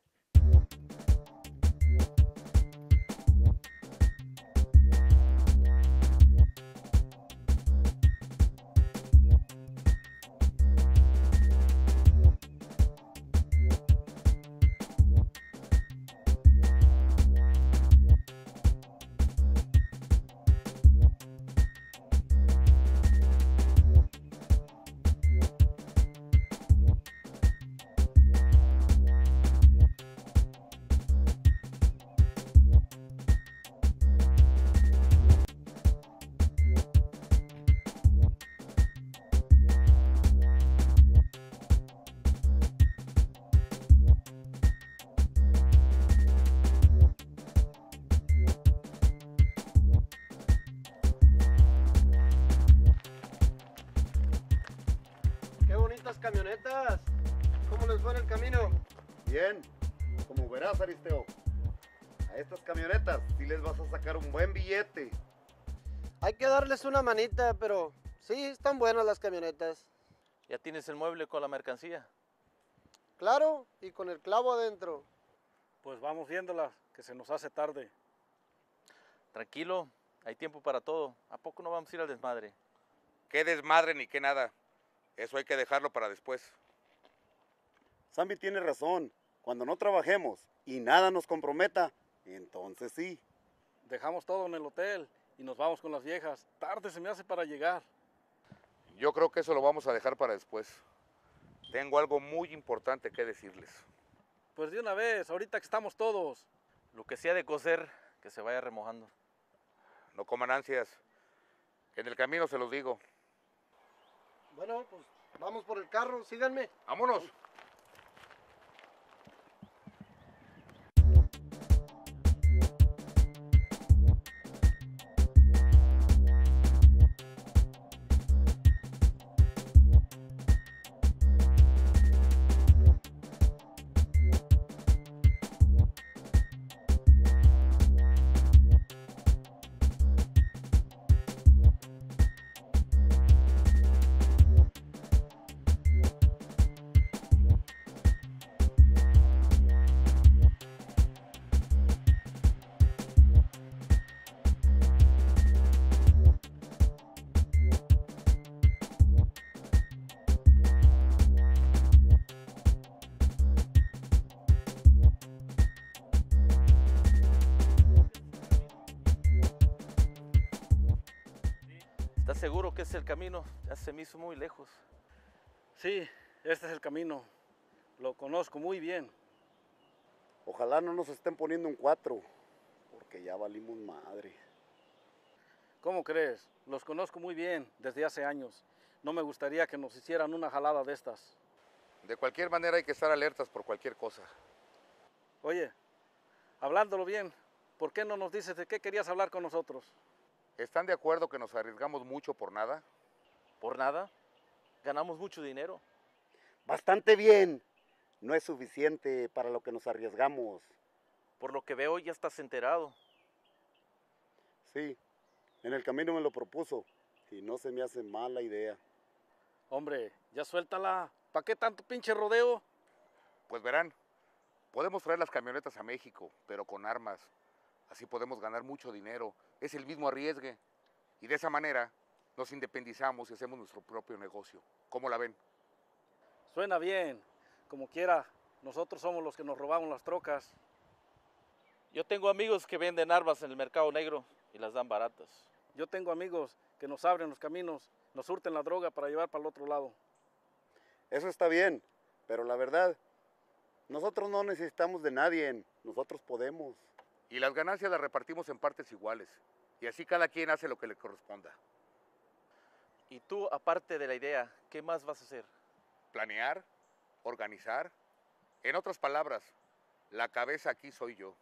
Camionetas, ¿cómo les fue en el camino? Bien, como verás, Aristeo, a estas camionetas sí les vas a sacar un buen billete. Hay que darles una manita, pero sí, están buenas las camionetas. ¿Ya tienes el mueble con la mercancía? Claro, y con el clavo adentro. Pues vamos viéndolas, que se nos hace tarde. Tranquilo, hay tiempo para todo. ¿A poco no vamos a ir al desmadre? ¿Qué desmadre ni qué nada? Eso hay que dejarlo para después. Sammy tiene razón. Cuando no trabajemos y nada nos comprometa, entonces sí. Dejamos todo en el hotel y nos vamos con las viejas. Tarde se me hace para llegar. Yo creo que eso lo vamos a dejar para después. Tengo algo muy importante que decirles. Pues de una vez, ahorita que estamos todos. Lo que sea de coser, que se vaya remojando. No coman ansias. En el camino se los digo. Bueno, pues vamos por el carro, síganme. ¡Vámonos! ¿Estás seguro que es el camino? Ya se me hizo muy lejos. Sí, este es el camino. Lo conozco muy bien. Ojalá no nos estén poniendo un cuatro, porque ya valimos madre. ¿Cómo crees? Los conozco muy bien desde hace años. No me gustaría que nos hicieran una jalada de estas. De cualquier manera hay que estar alertas por cualquier cosa. Oye, hablándolo bien, ¿por qué no nos dices de qué querías hablar con nosotros? ¿Están de acuerdo que nos arriesgamos mucho por nada? ¿Por nada? Ganamos mucho dinero. Bastante bien. No es suficiente para lo que nos arriesgamos. Por lo que veo, ya estás enterado. Sí, en el camino me lo propuso y no se me hace mala idea. Hombre, ya suéltala. ¿Para qué tanto pinche rodeo? Pues verán, podemos traer las camionetas a México, pero con armas. Así podemos ganar mucho dinero. Es el mismo arriesgue. Y de esa manera nos independizamos y hacemos nuestro propio negocio. ¿Cómo la ven? Suena bien. Como quiera, nosotros somos los que nos robamos las trocas. Yo tengo amigos que venden armas en el mercado negro y las dan baratas. Yo tengo amigos que nos abren los caminos, nos surten la droga para llevar para el otro lado. Eso está bien, pero la verdad, nosotros no necesitamos de nadie, nosotros podemos. Y las ganancias las repartimos en partes iguales, y así cada quien hace lo que le corresponda. Y tú, aparte de la idea, ¿qué más vas a hacer? Planear, organizar. En otras palabras, la cabeza aquí soy yo.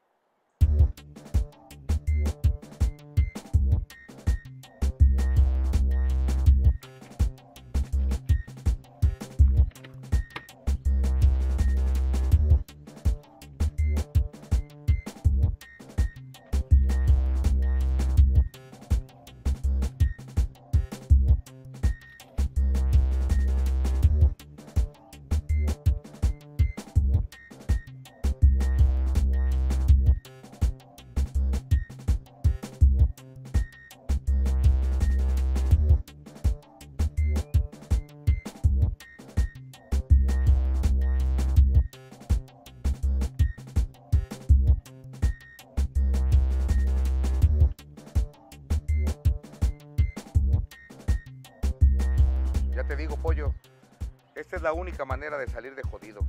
Ya te digo, pollo, esta es la única manera de salir de jodido.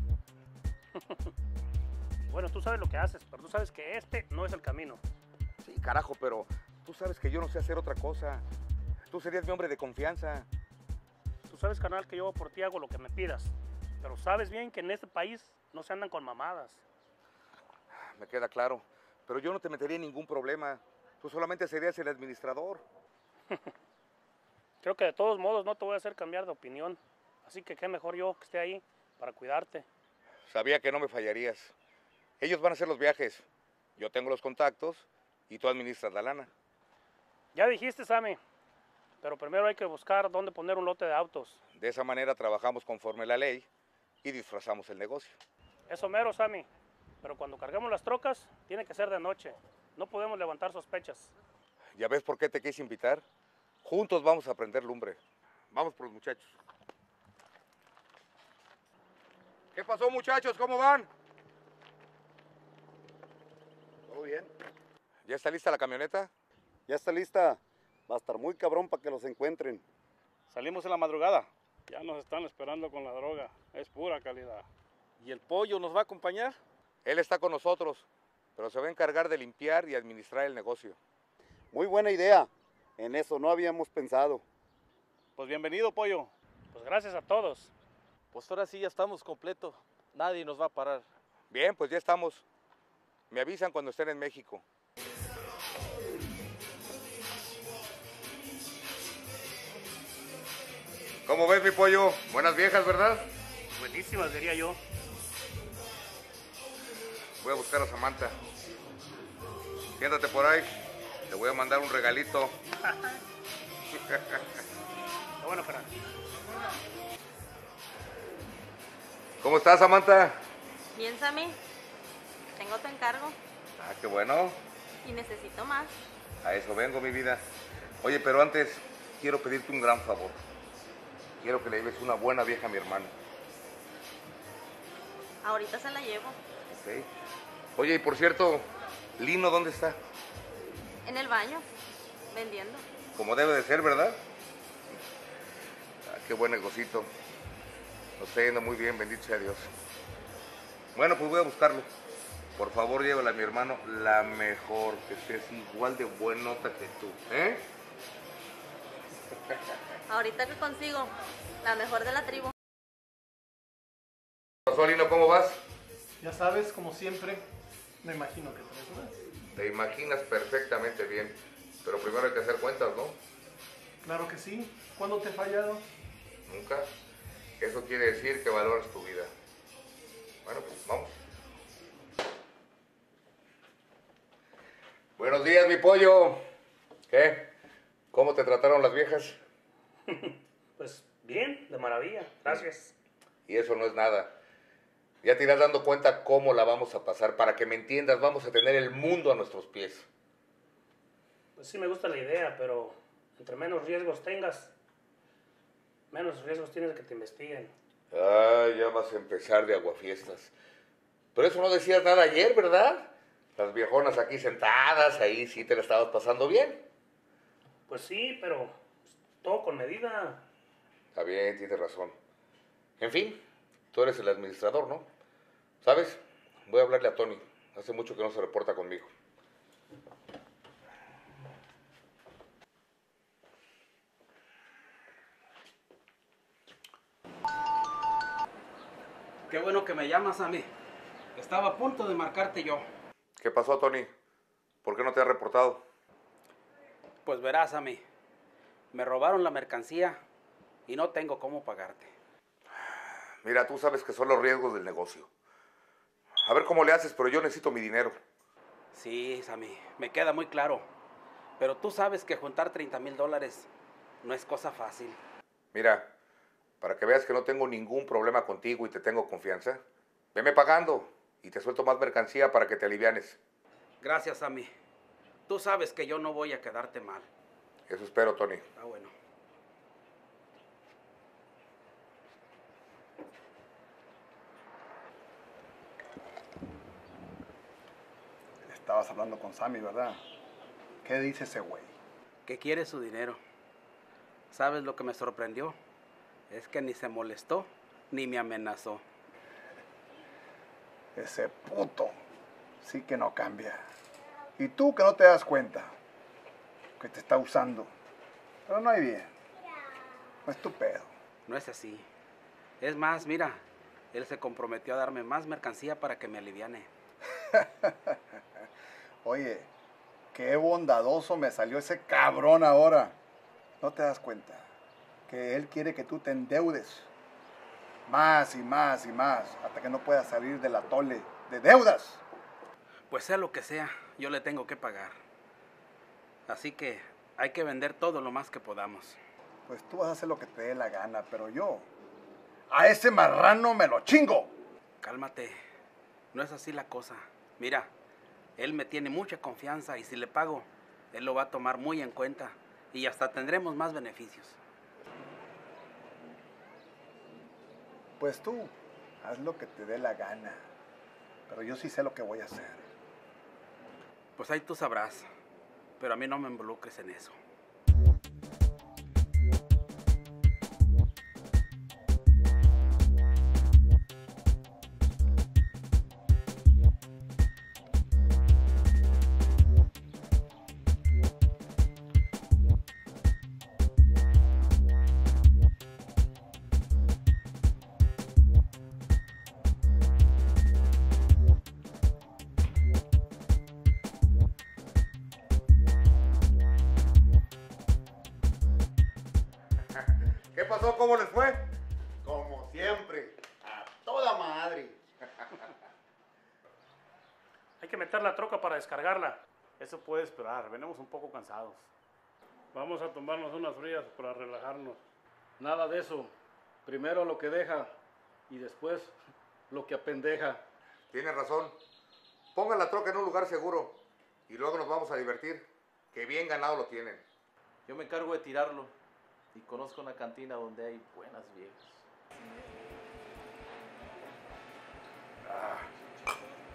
Bueno, tú sabes lo que haces, pero tú sabes que este no es el camino. Sí, carajo, pero tú sabes que yo no sé hacer otra cosa. Tú serías mi hombre de confianza. Tú sabes, carnal, que yo por ti hago lo que me pidas. Pero sabes bien que en este país no se andan con mamadas. Me queda claro, pero yo no te metería en ningún problema. Tú solamente serías el administrador. Creo que de todos modos no te voy a hacer cambiar de opinión. Así que qué mejor yo que esté ahí para cuidarte. Sabía que no me fallarías. Ellos van a hacer los viajes. Yo tengo los contactos y tú administras la lana. Ya dijiste, Sammy. Pero primero hay que buscar dónde poner un lote de autos. De esa manera trabajamos conforme la ley y disfrazamos el negocio. Eso mero, Sammy. Pero cuando carguemos las trocas, tiene que ser de noche. No podemos levantar sospechas. ¿Ya ves por qué te quise invitar? Juntos vamos a prender lumbre. Vamos por los muchachos. ¿Qué pasó, muchachos? ¿Cómo van? ¿Todo bien? ¿Ya está lista la camioneta? Ya está lista. Va a estar muy cabrón para que los encuentren. Salimos en la madrugada. Ya nos están esperando con la droga. Es pura calidad. ¿Y el pollo nos va a acompañar? Él está con nosotros, pero se va a encargar de limpiar y administrar el negocio. Muy buena idea. En eso no habíamos pensado. Pues bienvenido, pollo. Pues gracias a todos. Pues ahora sí ya estamos completos. Nadie nos va a parar. Bien, pues ya estamos. Me avisan cuando estén en México. ¿Cómo ves, mi pollo? Buenas viejas, ¿verdad? Buenísimas, diría yo. Voy a buscar a Samantha. Siéntate por ahí. Te voy a mandar un regalito. Está bueno, carnal. ¿Cómo estás, Samantha? Bien, Sammy. Tengo tu encargo Ah, qué bueno. y necesito más. A eso vengo, mi vida. Oye, pero antes quiero pedirte un gran favor. Quiero que le lleves una buena vieja a mi hermano. Ahorita se la llevo. ¿Ok? Oye, y por cierto, Lino, ¿dónde está? En el baño, vendiendo. como debe de ser, ¿verdad? Ah, qué buen negocito. Nos está yendo muy bien, bendito sea Dios. Bueno, pues voy a buscarlo. Por favor, llévala a mi hermano la mejor, que estés igual de buen nota que tú, ¿eh? Ahorita que consigo, la mejor de la tribu. Solino, ¿cómo vas? Ya sabes, como siempre, me imagino que traes más. Te imaginas perfectamente bien, pero primero hay que hacer cuentas, ¿no? Claro que sí. ¿Cuándo te he fallado? Nunca. Eso quiere decir que valoras tu vida. Bueno, pues vamos. Buenos días, mi pollo. ¿Qué? ¿Cómo te trataron las viejas? Pues bien, de maravilla, gracias. Y eso no es nada. Ya te irás dando cuenta cómo la vamos a pasar. Para que me entiendas, vamos a tener el mundo a nuestros pies. Pues sí me gusta la idea, pero entre menos riesgos tengas, menos riesgos tienes de que te investiguen. Ah, ya vas a empezar de aguafiestas. Pero eso no decías nada ayer, ¿verdad? Las viejonas aquí sentadas, ahí sí te la estabas pasando bien. Pues sí, pero todo con medida. Está bien, tienes razón. En fin, tú eres el administrador, ¿no? ¿Sabes? Voy a hablarle a Tony. Hace mucho que no se reporta conmigo. Qué bueno que me llamas a mí. Estaba a punto de marcarte yo. ¿Qué pasó, Tony? ¿Por qué no te has reportado? Pues verás a mí. Me robaron la mercancía y no tengo cómo pagarte. Mira, tú sabes que son los riesgos del negocio. A ver cómo le haces, pero yo necesito mi dinero. Sí, Sammy, me queda muy claro. Pero tú sabes que juntar treinta mil dólares no es cosa fácil. Mira, para que veas que no tengo ningún problema contigo y te tengo confianza, veme pagando y te suelto más mercancía para que te alivianes. Gracias, Sammy. Tú sabes que yo no voy a quedarte mal. Eso espero, Tony. Ah, bueno. Estabas hablando con Sammy, ¿verdad? ¿Qué dice ese güey? Que quiere su dinero. ¿Sabes lo que me sorprendió? Es que ni se molestó, ni me amenazó. Ese puto sí que no cambia. Y tú que no te das cuenta que te está usando. Pero no hay bien. No es tu pedo. No es así. Es más, mira, él se comprometió a darme más mercancía para que me aliviane. Oye, qué bondadoso me salió ese cabrón ahora. ¿No te das cuenta? Que él quiere que tú te endeudes. Más y más y más, hasta que no puedas salir del atole de deudas. Pues sea lo que sea, yo le tengo que pagar. Así que hay que vender todo lo más que podamos. Pues tú vas a hacer lo que te dé la gana, pero yo a ese marrano me lo chingo. Cálmate, no es así la cosa. Mira, él me tiene mucha confianza y si le pago, él lo va a tomar muy en cuenta y hasta tendremos más beneficios. Pues tú, haz lo que te dé la gana, pero yo sí sé lo que voy a hacer. Pues ahí tú sabrás, pero a mí no me involucres en eso. ¿Qué pasó? ¿Cómo les fue? Como siempre, a toda madre. Hay que meter la troca para descargarla. Eso puede esperar, venimos un poco cansados. Vamos a tomarnos unas frías para relajarnos. Nada de eso. Primero lo que deja y después lo que apendeja. Tienes razón. Pongan la troca en un lugar seguro y luego nos vamos a divertir. Que bien ganado lo tienen. Yo me encargo de tirarlo y conozco una cantina donde hay buenas viejas. Ah,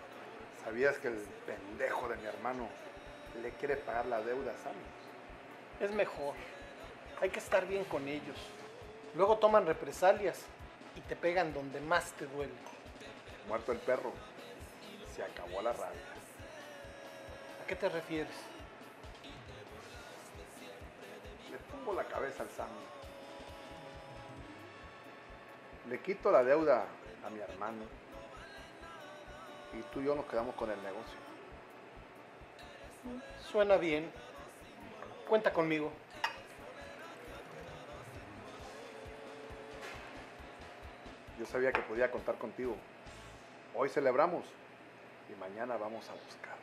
¿sabías que el pendejo de mi hermano le quiere pagar la deuda a Sammy? Es mejor. Hay que estar bien con ellos. Luego toman represalias y te pegan donde más te duele. Muerto el perro, se acabó la rabia. ¿A qué te refieres? Le pongo la cabeza al Sammy. Le quito la deuda a mi hermano. Y tú y yo nos quedamos con el negocio. Suena bien. Cuenta conmigo. Yo sabía que podía contar contigo. Hoy celebramos y mañana vamos a buscar.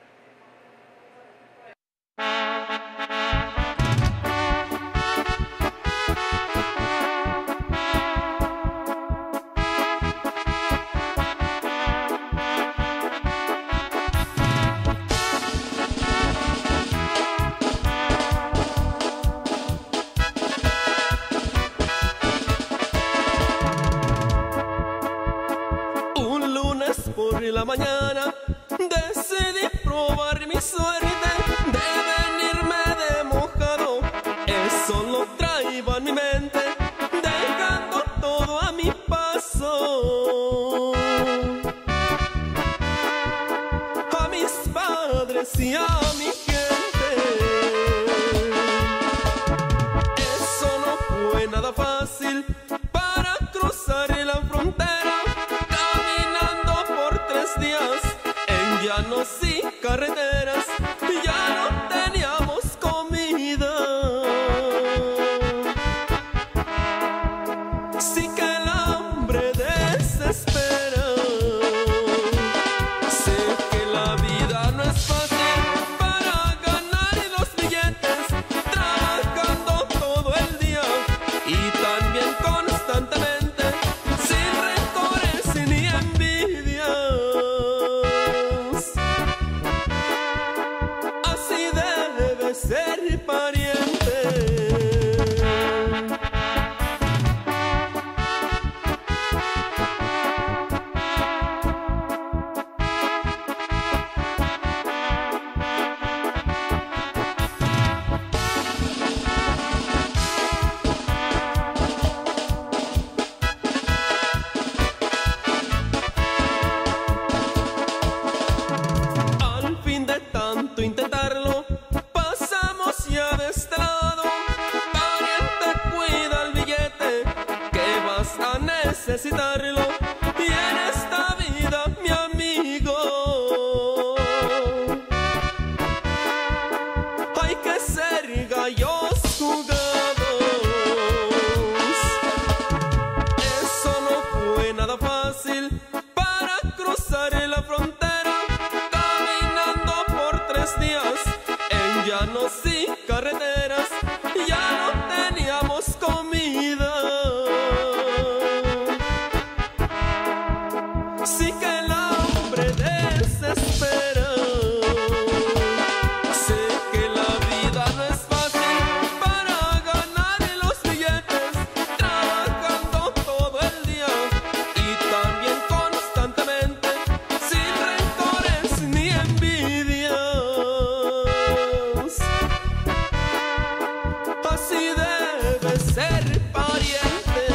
Por la mañana decidí probar mi suerte de venirme de mojado. Eso lo traía en mi mente, dejando todo a mi paso. A mis padres y a mi gente. Eso no fue nada fácil para cruzar la frontera. Días en llanos y carreteras, ya no teníamos comida. Sí que el hambre desespera. Sé que la vida no es fácil para ganar los billetes, trabajando todo el día y también constantemente, sin rencores ni envidia. Ser pariente. Al fin de tanto intentarlo, ya de este lado, pariente, cuida el billete, que vas a necesitarlo, y en esta vida, mi amigo, hay que ser gallos jugados. Eso no fue nada fácil para cruzar la frontera, caminando por tres días en llanos y carreteras, ya no teníamos comida. Sí que el hambre desespera. Sé que la vida no es fácil para ganar los billetes, trabajando todo el día y también constantemente, sin rencores ni envidias. Así debe ser pariente.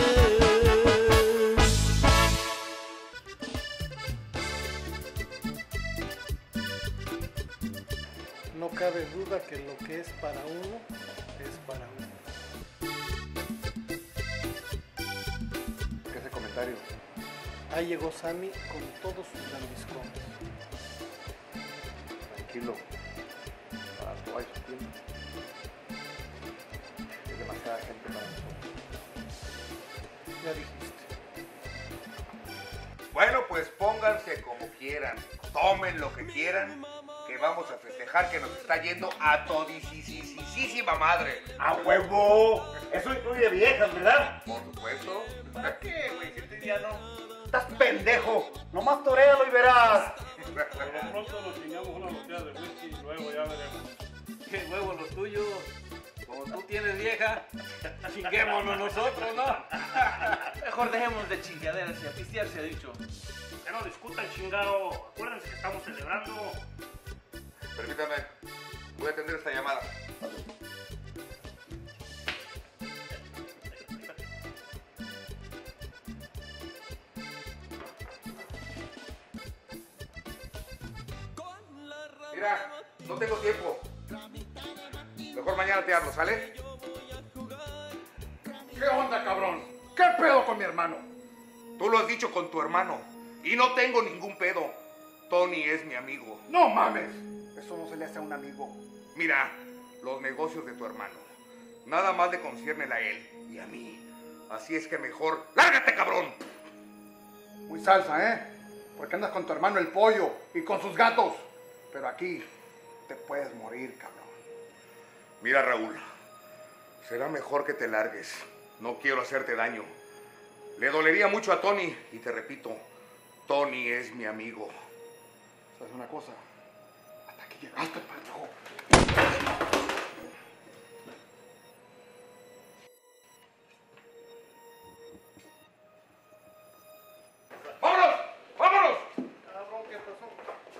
No cabe duda que lo que es para uno, es para uno. ¿Qué es el comentario? Ahí llegó Sammy con todos sus lambiscones. Tranquilo. Para todo hay su tiempo. Es demasiada gente para nosotros. Ya dijiste. Bueno, pues pónganse como quieran, tomen lo que quieran, que vamos a festejar que nos está yendo a todisísima madre. ¡A huevo! Eso incluye viejas, ¿verdad? Por supuesto. ¿Para qué, güey? Si este día no... ¡Estás pendejo! Nomás toréalo y verás. Por lo pronto nos chingamos una botella de whisky y luego ya veremos. ¡Qué huevo los tuyos! Como tú tienes vieja, chinguémonos nosotros, ¿no? Mejor dejemos de chingaderas y a pistear se ha dicho. Ya no discutan, chingado. Acuérdense que estamos celebrando. Permítame, voy a atender esta llamada. Mira, no tengo tiempo. Mejor mañana te hablo, ¿sale? ¿Qué onda, cabrón? ¿Qué pedo con mi hermano? Tú lo has dicho con tu hermano. Y no tengo ningún pedo. Tony es mi amigo. No mames. Eso no se le hace a un amigo. Mira, los negocios de tu hermano. Nada más le conciernen a él y a mí. Así es que mejor, ¡lárgate, cabrón! Muy salsa, ¿eh? Porque andas con tu hermano el pollo y con sus gatos. Pero aquí te puedes morir, cabrón. Mira, Raúl, será mejor que te largues. No quiero hacerte daño. Le dolería mucho a Tony. Y te repito, Tony es mi amigo. ¿Sabes una cosa? Hasta aquí llegaste, pendejo. ¡Vámonos! ¡Vámonos! Cabrón, ¿qué pasó?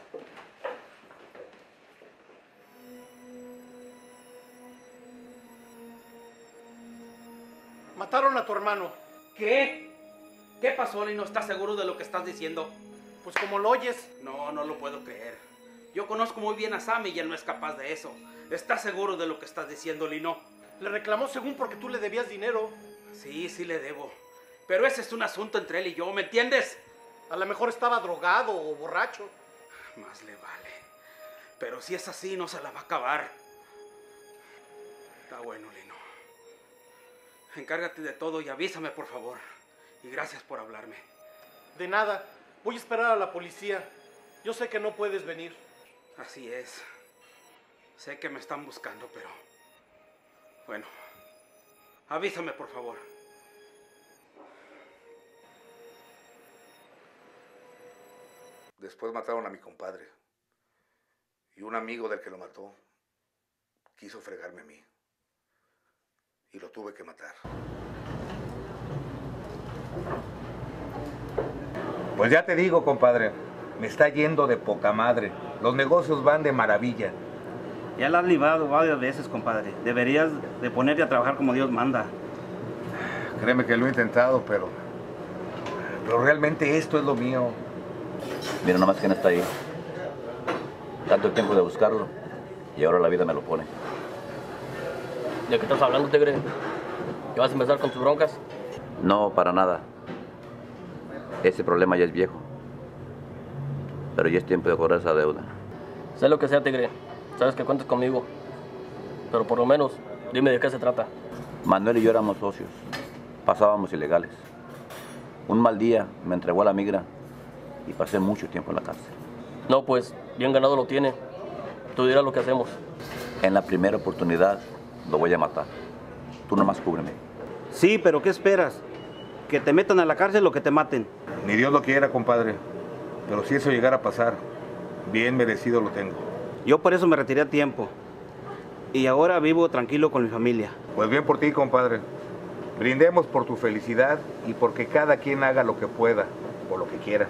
Mataron a tu hermano. ¿Qué? ¿Qué pasó, Lino? ¿Estás seguro de lo que estás diciendo? Pues como lo oyes. No, no lo puedo creer. Yo conozco muy bien a Sammy y él no es capaz de eso. ¿Estás seguro de lo que estás diciendo, Lino? Le reclamó según porque tú le debías dinero. Sí, sí le debo. Pero ese es un asunto entre él y yo, ¿me entiendes? A lo mejor estaba drogado o borracho. Más le vale. Pero si es así, no se la va a acabar. Está bueno, Lino. Encárgate de todo y avísame, por favor. Y gracias por hablarme. De nada. Voy a esperar a la policía. Yo sé que no puedes venir. Así es. Sé que me están buscando, pero... Bueno. Avísame, por favor. Después mataron a mi compadre. Y un amigo del que lo mató quiso fregarme a mí. Y lo tuve que matar. Pues ya te digo, compadre, me está yendo de poca madre. Los negocios van de maravilla. Ya la has librado varias veces, compadre. Deberías de ponerte a trabajar como Dios manda. Créeme que lo he intentado, pero... Pero realmente esto es lo mío. Mira nomás quién está ahí. Tanto el tiempo de buscarlo y ahora la vida me lo pone. ¿De qué estás hablando, tigre? ¿Que vas a empezar con tus broncas? No, para nada. Ese problema ya es viejo. Pero ya es tiempo de cobrar esa deuda. Sé lo que sea, tigre. Sabes que cuentas conmigo. Pero por lo menos, dime de qué se trata. Manuel y yo éramos socios. Pasábamos ilegales. Un mal día me entregó a la migra y pasé mucho tiempo en la cárcel. No, pues, bien ganado lo tiene. Tú dirás lo que hacemos. En la primera oportunidad lo voy a matar. Tú nomás cúbreme. Sí, pero ¿qué esperas? ¿Que te metan a la cárcel o que te maten? Ni Dios lo quiera, compadre. Pero si eso llegara a pasar, bien merecido lo tengo. Yo por eso me retiré a tiempo. Y ahora vivo tranquilo con mi familia. Pues bien por ti, compadre. Brindemos por tu felicidad y porque cada quien haga lo que pueda o lo que quiera.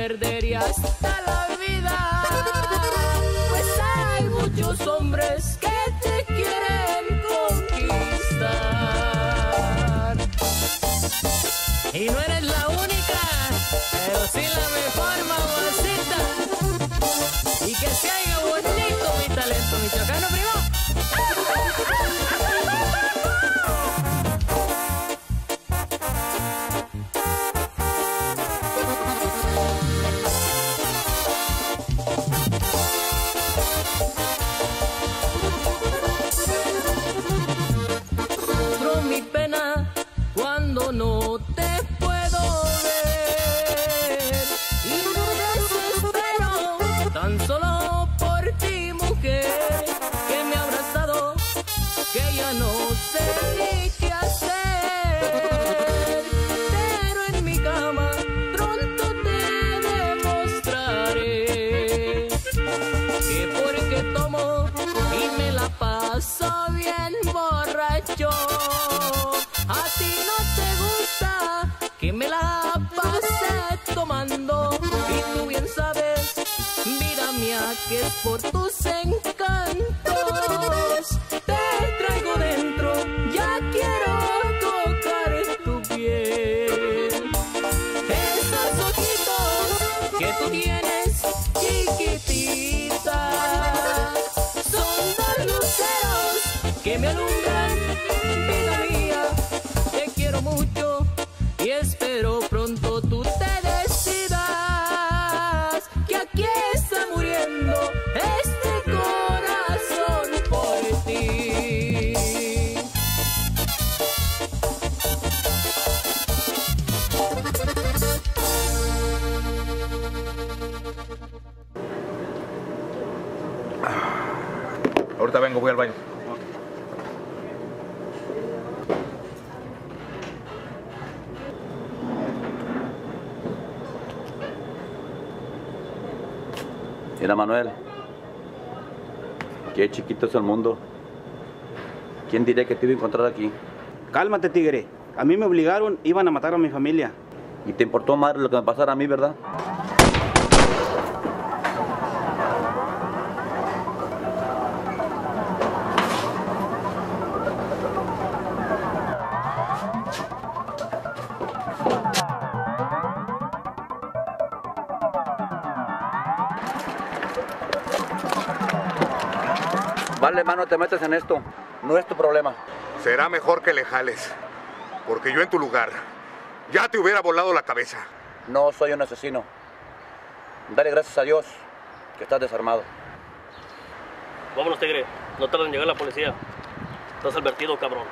perdería hasta la vida, pues hay muchos hombres que te quieren conquistar. Y no eres la única, pero sí la mejor, mamacita. Y que se haga bonito mi talento, michoacano, primo. Sufro mi pena cuando no te puedo ver y me desespero tan solo por ti, mujer, que me ha abrazado, que ya no sé ni qué hacer, pero en mi cama pronto te demostraré que porque tomo y me la paso bien borracho, a ti no te gusta que me la pase tomando, y tú bien sabes, vida mía, que es por tus encantos. Te traigo dentro, ya quiero tocar tu piel. Esos ojitos que tú tienes, chiquitita, son dos luceros que me alumbran, vida mía. Te quiero mucho y espero pronto tú te decidas, que aquí está muriendo este corazón por ti. Ahorita vengo, voy al baño. Mira, Manuel, qué chiquito es el mundo. ¿Quién diría que te iba a encontrar aquí? Cálmate, tigre. A mí me obligaron, iban a matar a mi familia. ¿Y te importó madre lo que me pasara a mí, verdad? Vale, hermano, te metes en esto. No es tu problema. Será mejor que le jales, porque yo en tu lugar ya te hubiera volado la cabeza. No soy un asesino. Dale gracias a Dios que estás desarmado. Vámonos, tigre. No tarda en llegar la policía. Estás advertido, cabrón.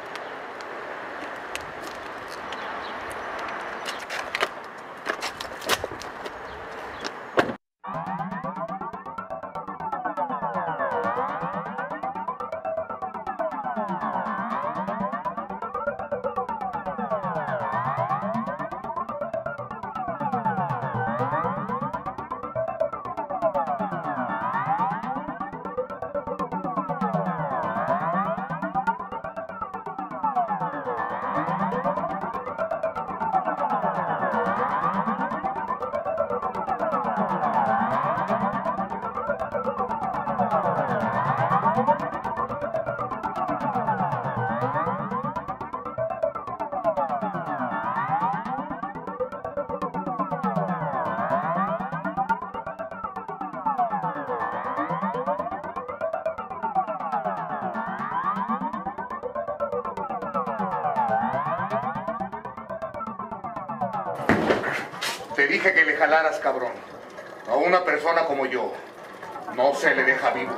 Te dije que le jalaras, cabrón. A una persona como yo no se le deja vivo.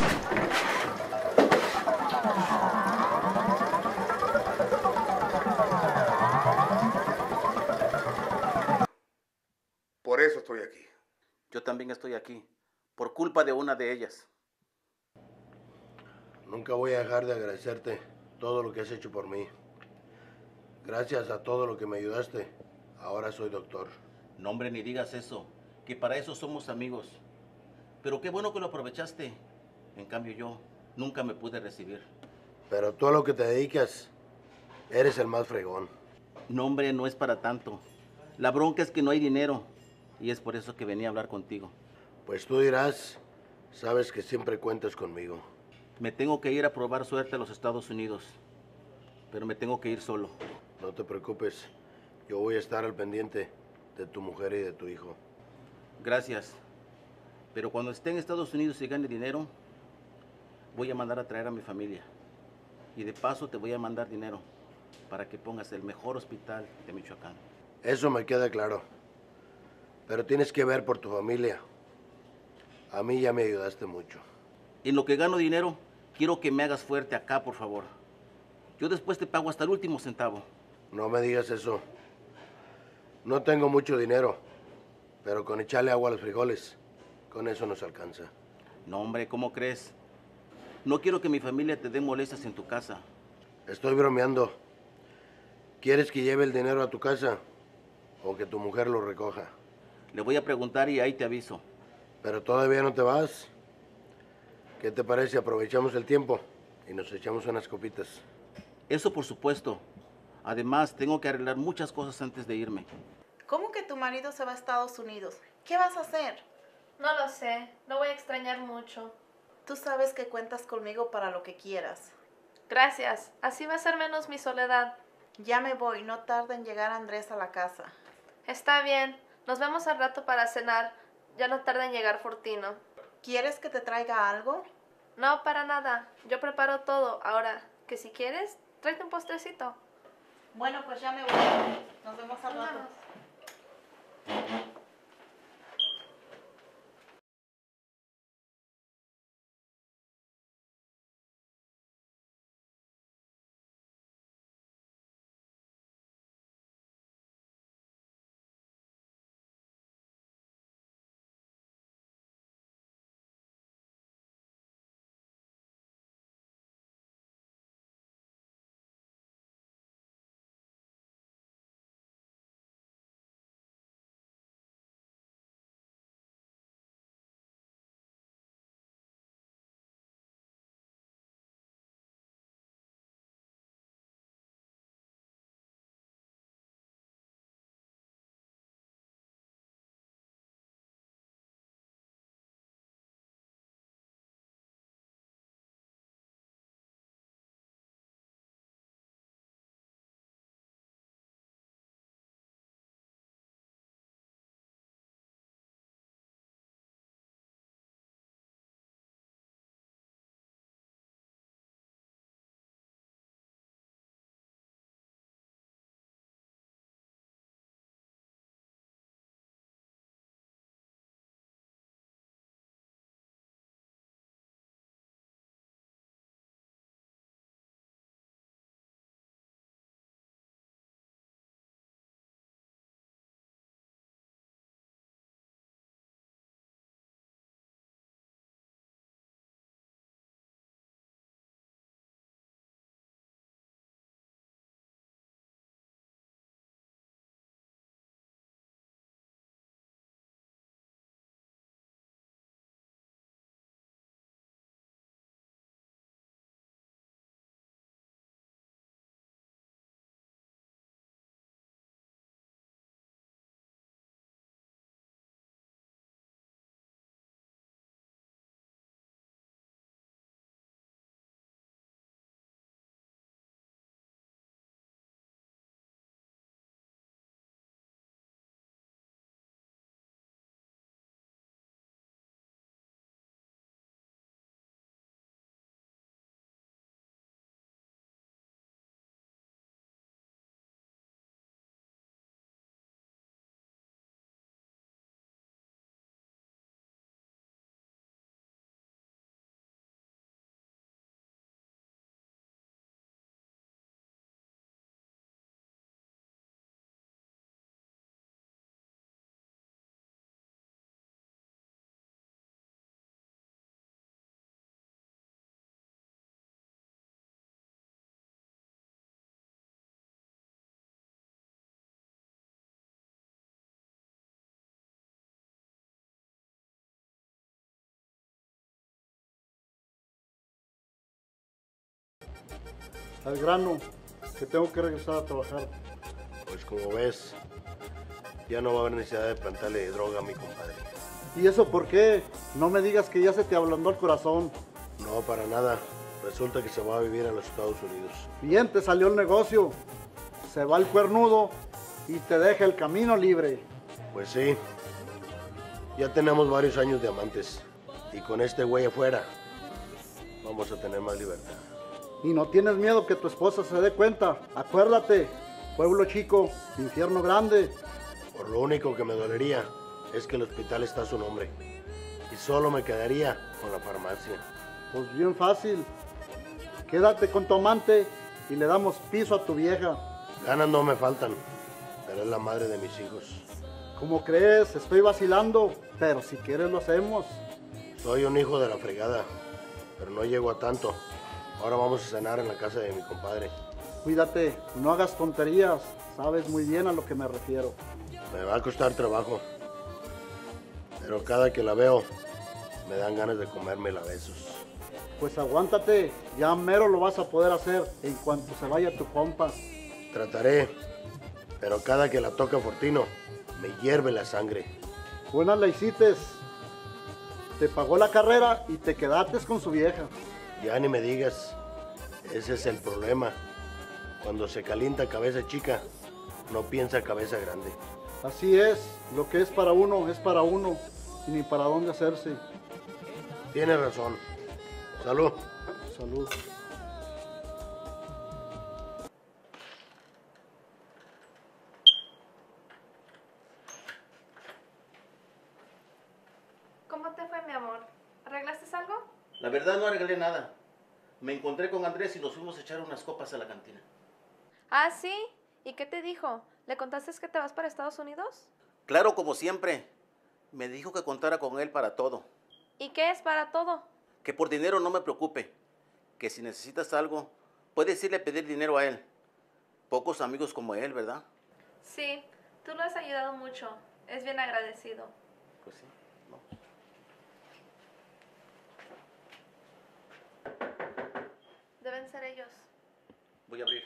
Por eso estoy aquí. Yo también estoy aquí, por culpa de una de ellas. Nunca voy a dejar de agradecerte todo lo que has hecho por mí. Gracias a todo lo que me ayudaste, ahora soy doctor. No, hombre, ni digas eso, que para eso somos amigos. Pero qué bueno que lo aprovechaste. En cambio yo nunca me pude recibir. Pero tú a lo que te dedicas, eres el más fregón. No, hombre, no es para tanto. La bronca es que no hay dinero. y es por eso que venía a hablar contigo. Pues tú dirás, sabes que siempre cuentas conmigo. Me tengo que ir a probar suerte a los Estados Unidos, pero me tengo que ir solo. No te preocupes, yo voy a estar al pendiente de tu mujer y de tu hijo. Gracias, pero cuando esté en Estados Unidos y gane dinero, voy a mandar a traer a mi familia. Y de paso te voy a mandar dinero para que pongas el mejor hospital de Michoacán. Eso me queda claro. Pero tienes que ver por tu familia. A mí ya me ayudaste mucho. En lo que gano dinero, quiero que me hagas fuerte acá, por favor. Yo después te pago hasta el último centavo. No me digas eso. No tengo mucho dinero, pero con echarle agua a los frijoles, con eso nos alcanza. No, hombre, ¿cómo crees? No quiero que mi familia te dé molestias en tu casa. Estoy bromeando. ¿Quieres que lleve el dinero a tu casa o que tu mujer lo recoja? Le voy a preguntar y ahí te aviso. Pero todavía no te vas. ¿Qué te parece? Aprovechamos el tiempo y nos echamos unas copitas. Eso por supuesto. Además, tengo que arreglar muchas cosas antes de irme. ¿Cómo que tu marido se va a Estados Unidos? ¿Qué vas a hacer? No lo sé, lo voy a extrañar mucho. Tú sabes que cuentas conmigo para lo que quieras. Gracias, así va a ser menos mi soledad. Ya me voy, no tarda en llegar Andrés a la casa. Está bien, nos vemos al rato para cenar. Ya no tarda en llegar Fortino. ¿Quieres que te traiga algo? No, para nada. Yo preparo todo. Ahora, que si quieres, tráete un postrecito. Bueno, pues ya me voy. Nos vemos al rato. Al grano, que tengo que regresar a trabajar. Pues como ves, ya no va a haber necesidad de plantarle droga a mi compadre. ¿Y eso por qué? No me digas que ya se te ablandó el corazón. No, para nada. Resulta que se va a vivir a los Estados Unidos. Bien, te salió el negocio. Se va el cuernudo y te deja el camino libre. Pues sí. Ya tenemos varios años de amantes. Y con este güey afuera, vamos a tener más libertad. Y no tienes miedo que tu esposa se dé cuenta. Acuérdate, pueblo chico, infierno grande. Por lo único que me dolería es que el hospital está a su nombre. Y solo me quedaría con la farmacia. Pues bien fácil. Quédate con tu amante y le damos piso a tu vieja. Ganas no me faltan, pero es la madre de mis hijos. ¿Cómo crees? Estoy vacilando, pero si quieres lo hacemos. Soy un hijo de la fregada, pero no llego a tanto. Ahora vamos a cenar en la casa de mi compadre. Cuídate, no hagas tonterías. Sabes muy bien a lo que me refiero. Me va a costar trabajo, pero cada que la veo, me dan ganas de comérmela a besos. Pues aguántate, ya mero lo vas a poder hacer en cuanto se vaya tu compa. Trataré, pero cada que la toca Fortino, me hierve la sangre. Buenas la hiciste. Te pagó la carrera y te quedaste con su vieja. Ya ni me digas, ese es el problema. Cuando se calienta cabeza chica, no piensa cabeza grande. Así es, lo que es para uno es para uno y ni para dónde hacerse. Tienes razón. Salud. Salud. ¿Cómo te fue, mi amor? ¿Arreglaste algo? La verdad no arreglé nada. Me encontré con Andrés y nos fuimos a echar unas copas a la cantina. Ah, ¿sí? ¿Y qué te dijo? ¿Le contaste que te vas para Estados Unidos? Claro, como siempre. Me dijo que contara con él para todo. ¿Y qué es para todo? Que por dinero no me preocupe. Que si necesitas algo, puedes irle a pedir dinero a él. Pocos amigos como él, ¿verdad? Sí, tú lo has ayudado mucho. Es bien agradecido. Pues sí. No. Deben ser ellos. Voy a abrir.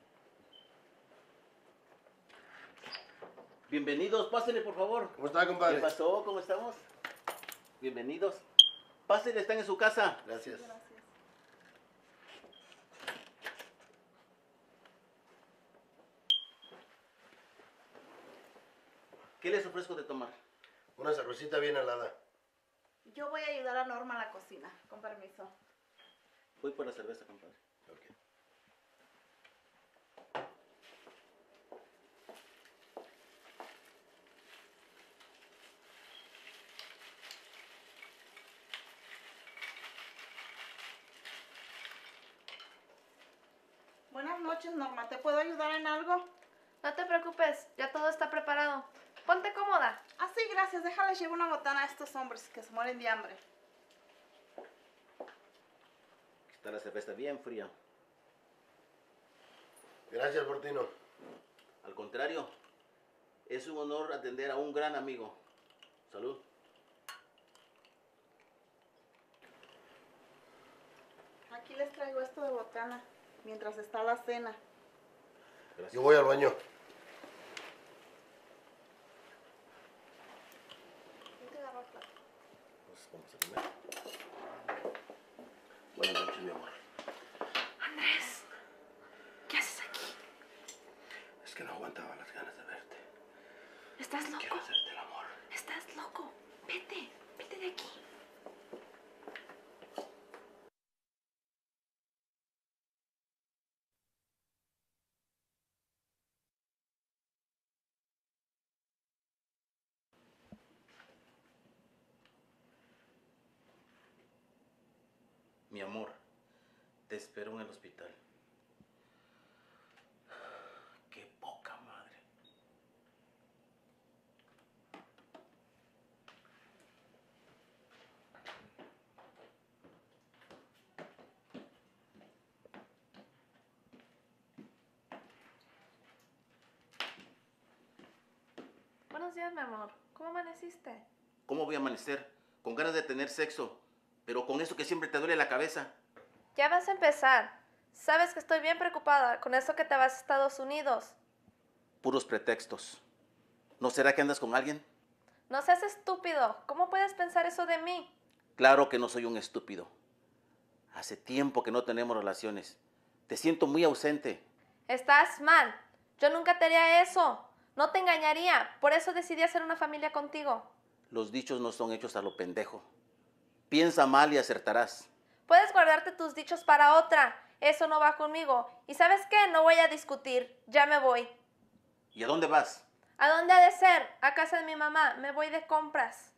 Bienvenidos, pásenle por favor. ¿Cómo está, compadre? ¿Qué pasó? ¿Cómo estamos? Bienvenidos. Pásenle, están en su casa. Gracias. Gracias. ¿Qué les ofrezco de tomar? Una cervecita bien helada. Yo voy a ayudar a Norma a la cocina, con permiso. Voy por la cerveza, compadre. Okay. Buenas noches, Norma. ¿Te puedo ayudar en algo? No te preocupes, ya todo está preparado. Ponte cómoda. Ah, sí, gracias. Déjales llevar una botana a estos hombres que se mueren de hambre. Está la cerveza bien fría. Gracias, Fortino. Al contrario, es un honor atender a un gran amigo. Salud. Aquí les traigo esto de botana, mientras está la cena. Gracias. Yo voy al baño. Pues vamos a comer. Buenas noches, mi amor. Andrés, ¿qué haces aquí? Es que no aguantaba las ganas de verte. ¿Estás loco? Quiero hacerte el amor. Estás loco. Vete, vete de aquí. Mi amor, te espero en el hospital. Qué poca madre. Buenos días, mi amor. ¿Cómo amaneciste? ¿Cómo voy a amanecer? Con ganas de tener sexo, pero con eso que siempre te duele la cabeza. Ya vas a empezar. Sabes que estoy bien preocupada con eso que te vas a Estados Unidos. Puros pretextos. ¿No será que andas con alguien? No seas estúpido. ¿Cómo puedes pensar eso de mí? Claro que no soy un estúpido. Hace tiempo que no tenemos relaciones. Te siento muy ausente. Estás mal. Yo nunca te haría eso. No te engañaría. Por eso decidí hacer una familia contigo. Los dichos no son hechos a lo pendejo. Piensa mal y acertarás. Puedes guardarte tus dichos para otra. Eso no va conmigo. ¿Y sabes qué? No voy a discutir. Ya me voy. ¿Y a dónde vas? ¿A dónde ha de ser? A casa de mi mamá. Me voy de compras.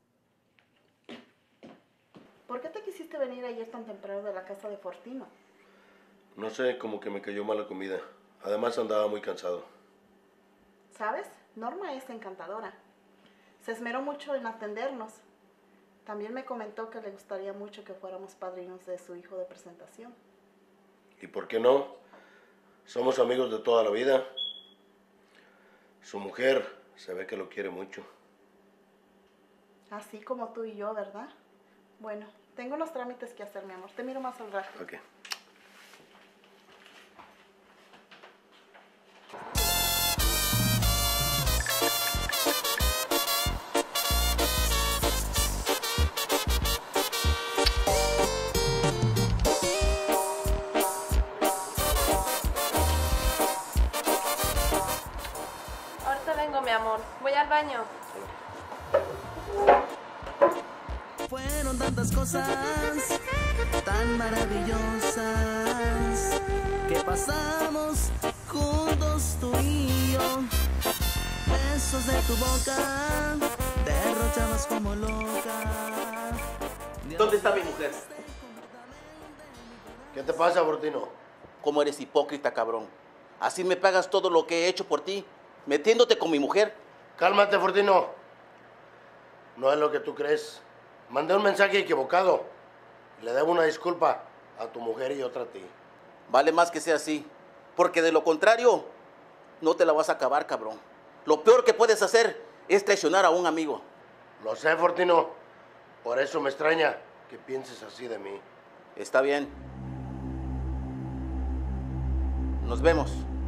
¿Por qué te quisiste venir ayer tan temprano de la casa de Fortino? No sé, como que me cayó mala comida. Además andaba muy cansado. ¿Sabes? Norma es encantadora. Se esmeró mucho en atendernos. También me comentó que le gustaría mucho que fuéramos padrinos de su hijo de presentación. ¿Y por qué no? Somos amigos de toda la vida. Su mujer se ve que lo quiere mucho. Así como tú y yo, ¿verdad? Bueno, tengo unos trámites que hacer, mi amor. Te miro más al rato. Ok. Ahorita vengo, mi amor. Voy al baño. Fueron tantas cosas tan maravillosas que pasamos juntos tú y yo. Besos de tu boca, derrochabas como loca. ¿Dónde está mi mujer? ¿Qué te pasa, Fortino? ¿Cómo eres hipócrita, cabrón? Así me pagas todo lo que he hecho por ti, metiéndote con mi mujer. Cálmate, Fortino. No es lo que tú crees. Mandé un mensaje equivocado. Le debo una disculpa a tu mujer y otra a ti. Vale más que sea así, porque de lo contrario, no te la vas a acabar, cabrón. Lo peor que puedes hacer es traicionar a un amigo. Lo sé, Fortino. Por eso me extraña que pienses así de mí. Está bien. Nos vemos.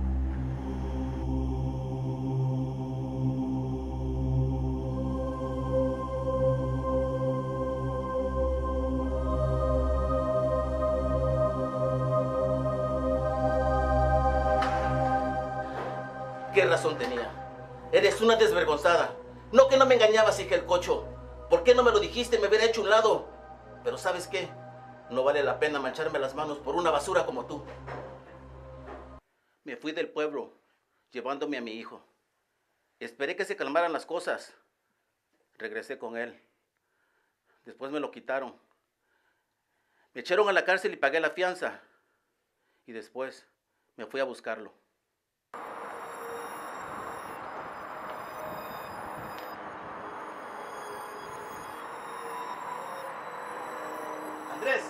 ¿Qué razón tenía? Eres una desvergonzada. No que no me engañabas, hija el cocho. ¿Por qué no me lo dijiste? Me hubiera hecho un lado. Pero ¿sabes qué? No vale la pena mancharme las manos por una basura como tú. Me fui del pueblo, llevándome a mi hijo. Esperé que se calmaran las cosas. Regresé con él. Después me lo quitaron. Me echaron a la cárcel y pagué la fianza. Y después me fui a buscarlo. Andrés,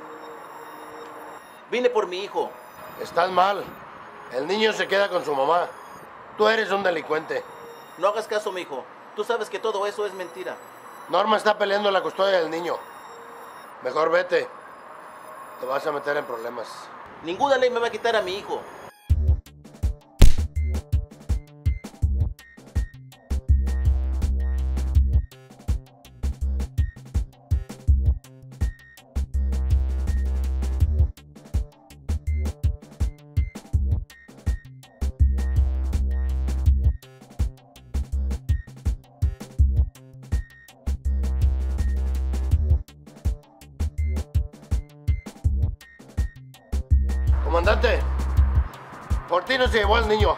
vine por mi hijo. Estás mal. El niño se queda con su mamá. Tú eres un delincuente. No hagas caso, mijo. Tú sabes que todo eso es mentira. Norma está peleando la custodia del niño. Mejor vete. Te vas a meter en problemas. Ninguna ley me va a quitar a mi hijo. Comandante, Fortino se llevó al niño.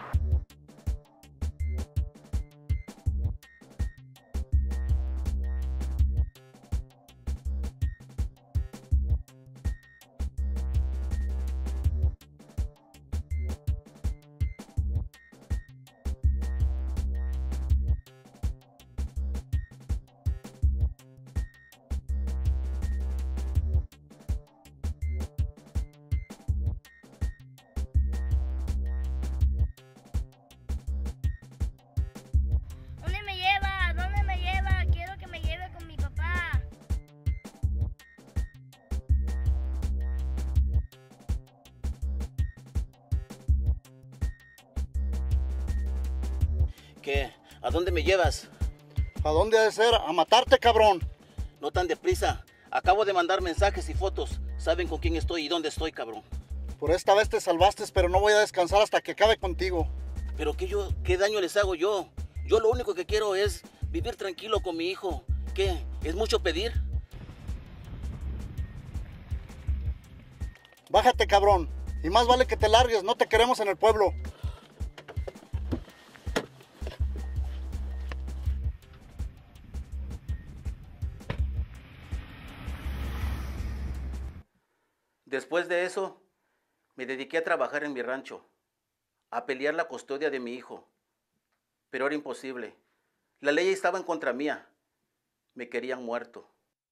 ¿Dónde me lleva? ¿Dónde me lleva? Quiero que me lleve con mi papá. ¿Qué? ¿A dónde me llevas? ¿A dónde ha de ser? A matarte, cabrón. No tan deprisa. Acabo de mandar mensajes y fotos. Saben con quién estoy y dónde estoy, cabrón. Por esta vez te salvaste, pero no voy a descansar hasta que acabe contigo. ¿Pero qué, yo, qué daño les hago yo? Yo lo único que quiero es vivir tranquilo con mi hijo. ¿Qué? ¿Es mucho pedir? Bájate, cabrón. Y más vale que te largues, no te queremos en el pueblo. Después de eso, me dediqué a trabajar en mi rancho, a pelear la custodia de mi hijo. Pero era imposible. La ley estaba en contra mía. Me querían muerto.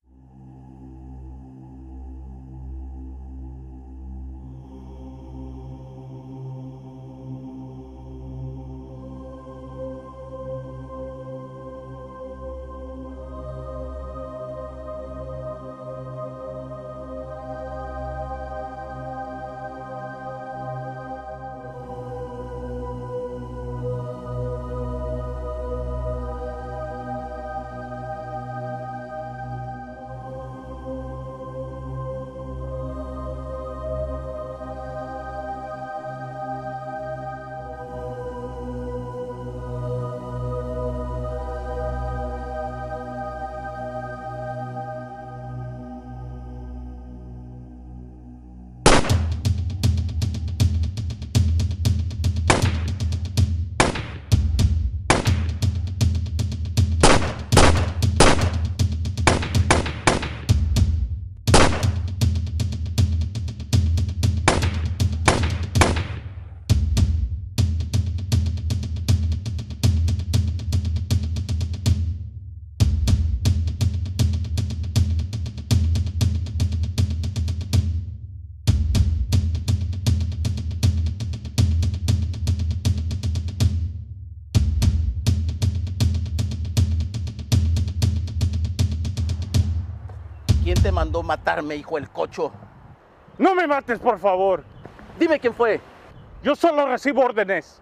¿Quién te mandó matarme, hijo del cocho? No me mates, por favor. Dime quién fue. Yo solo recibo órdenes.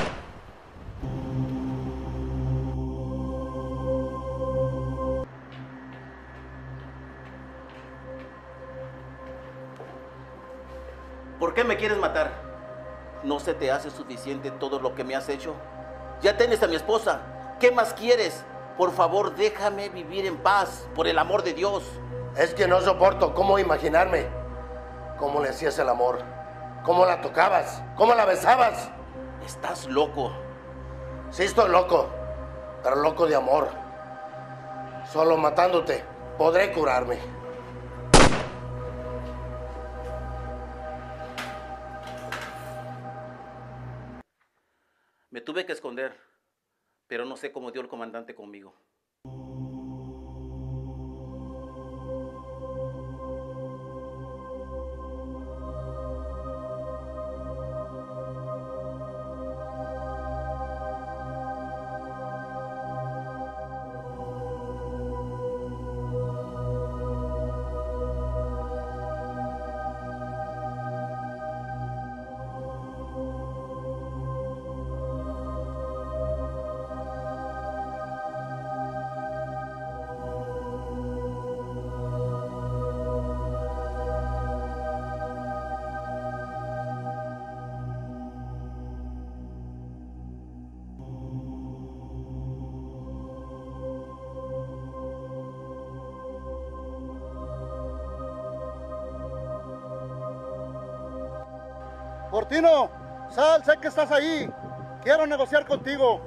¿Por qué me quieres matar? ¿No se te hace suficiente todo lo que me has hecho? Ya tienes a mi esposa. ¿Qué más quieres? Por favor, déjame vivir en paz, por el amor de Dios. Es que no soporto cómo imaginarme cómo le hacías el amor, cómo la tocabas, cómo la besabas. Estás loco. Sí, estoy loco, pero loco de amor. Solo matándote podré curarme. Me tuve que esconder, pero no sé cómo dio el comandante conmigo. Fortino, sal, sé que estás ahí. Quiero negociar contigo.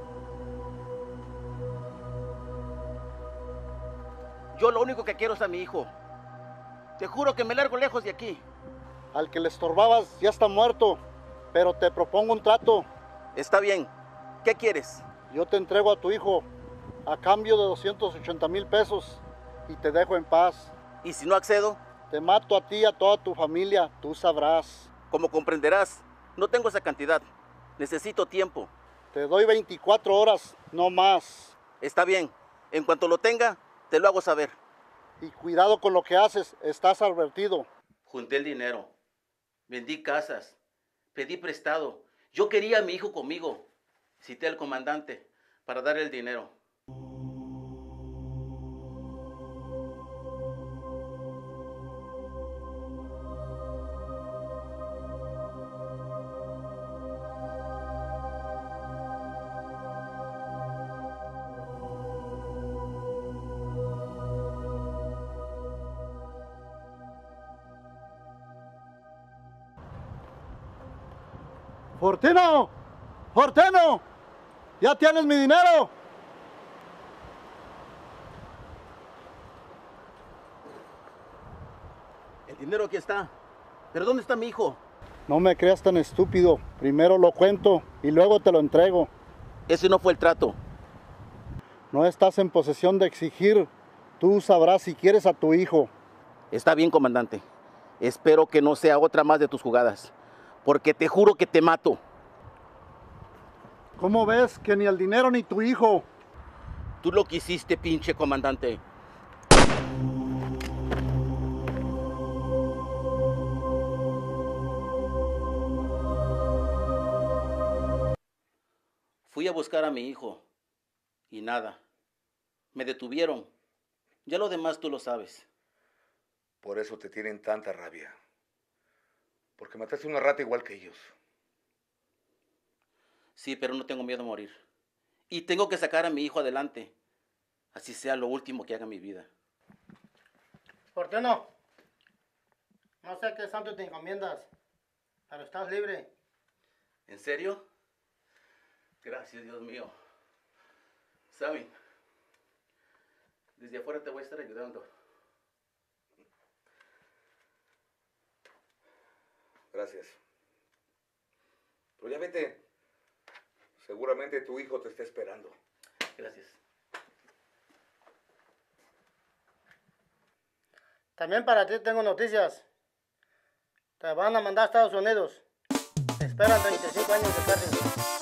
Yo lo único que quiero es a mi hijo. Te juro que me largo lejos de aquí. Al que le estorbabas ya está muerto, pero te propongo un trato. Está bien. ¿Qué quieres? Yo te entrego a tu hijo a cambio de doscientos ochenta mil pesos y te dejo en paz. ¿Y si no accedo? Te mato a ti y a toda tu familia, tú sabrás. Como comprenderás, no tengo esa cantidad. Necesito tiempo. Te doy veinticuatro horas, no más. Está bien. En cuanto lo tenga, te lo hago saber. Y cuidado con lo que haces, estás advertido. Junté el dinero. Vendí casas. Pedí prestado. Yo quería a mi hijo conmigo. Cité al comandante. para darle el dinero. ¡Fortino! ¡Fortino! ¡Ya tienes mi dinero! El dinero aquí está. ¿Pero dónde está mi hijo? No me creas tan estúpido. Primero lo cuento y luego te lo entrego. Ese no fue el trato. No estás en posesión de exigir. Tú sabrás si quieres a tu hijo. Está bien, comandante. Espero que no sea otra más de tus jugadas, porque te juro que te mato. ¿Cómo ves que ni el dinero ni tu hijo? Tú lo quisiste, pinche comandante. Fui a buscar a mi hijo y nada. Me detuvieron. Ya lo demás tú lo sabes. Por eso te tienen tanta rabia. Porque mataste una rata igual que ellos. Sí, pero no tengo miedo a morir. Y tengo que sacar a mi hijo adelante. Así sea lo último que haga en mi vida. ¿Por qué no? No sé qué santo te encomiendas, pero estás libre. ¿En serio? Gracias, Dios mío. ¿Saben? Desde afuera te voy a estar ayudando. Gracias. Pero ya vete. Seguramente tu hijo te está esperando. Gracias. También para ti tengo noticias. Te van a mandar a Estados Unidos. Te esperan treinta y cinco años de cárcel.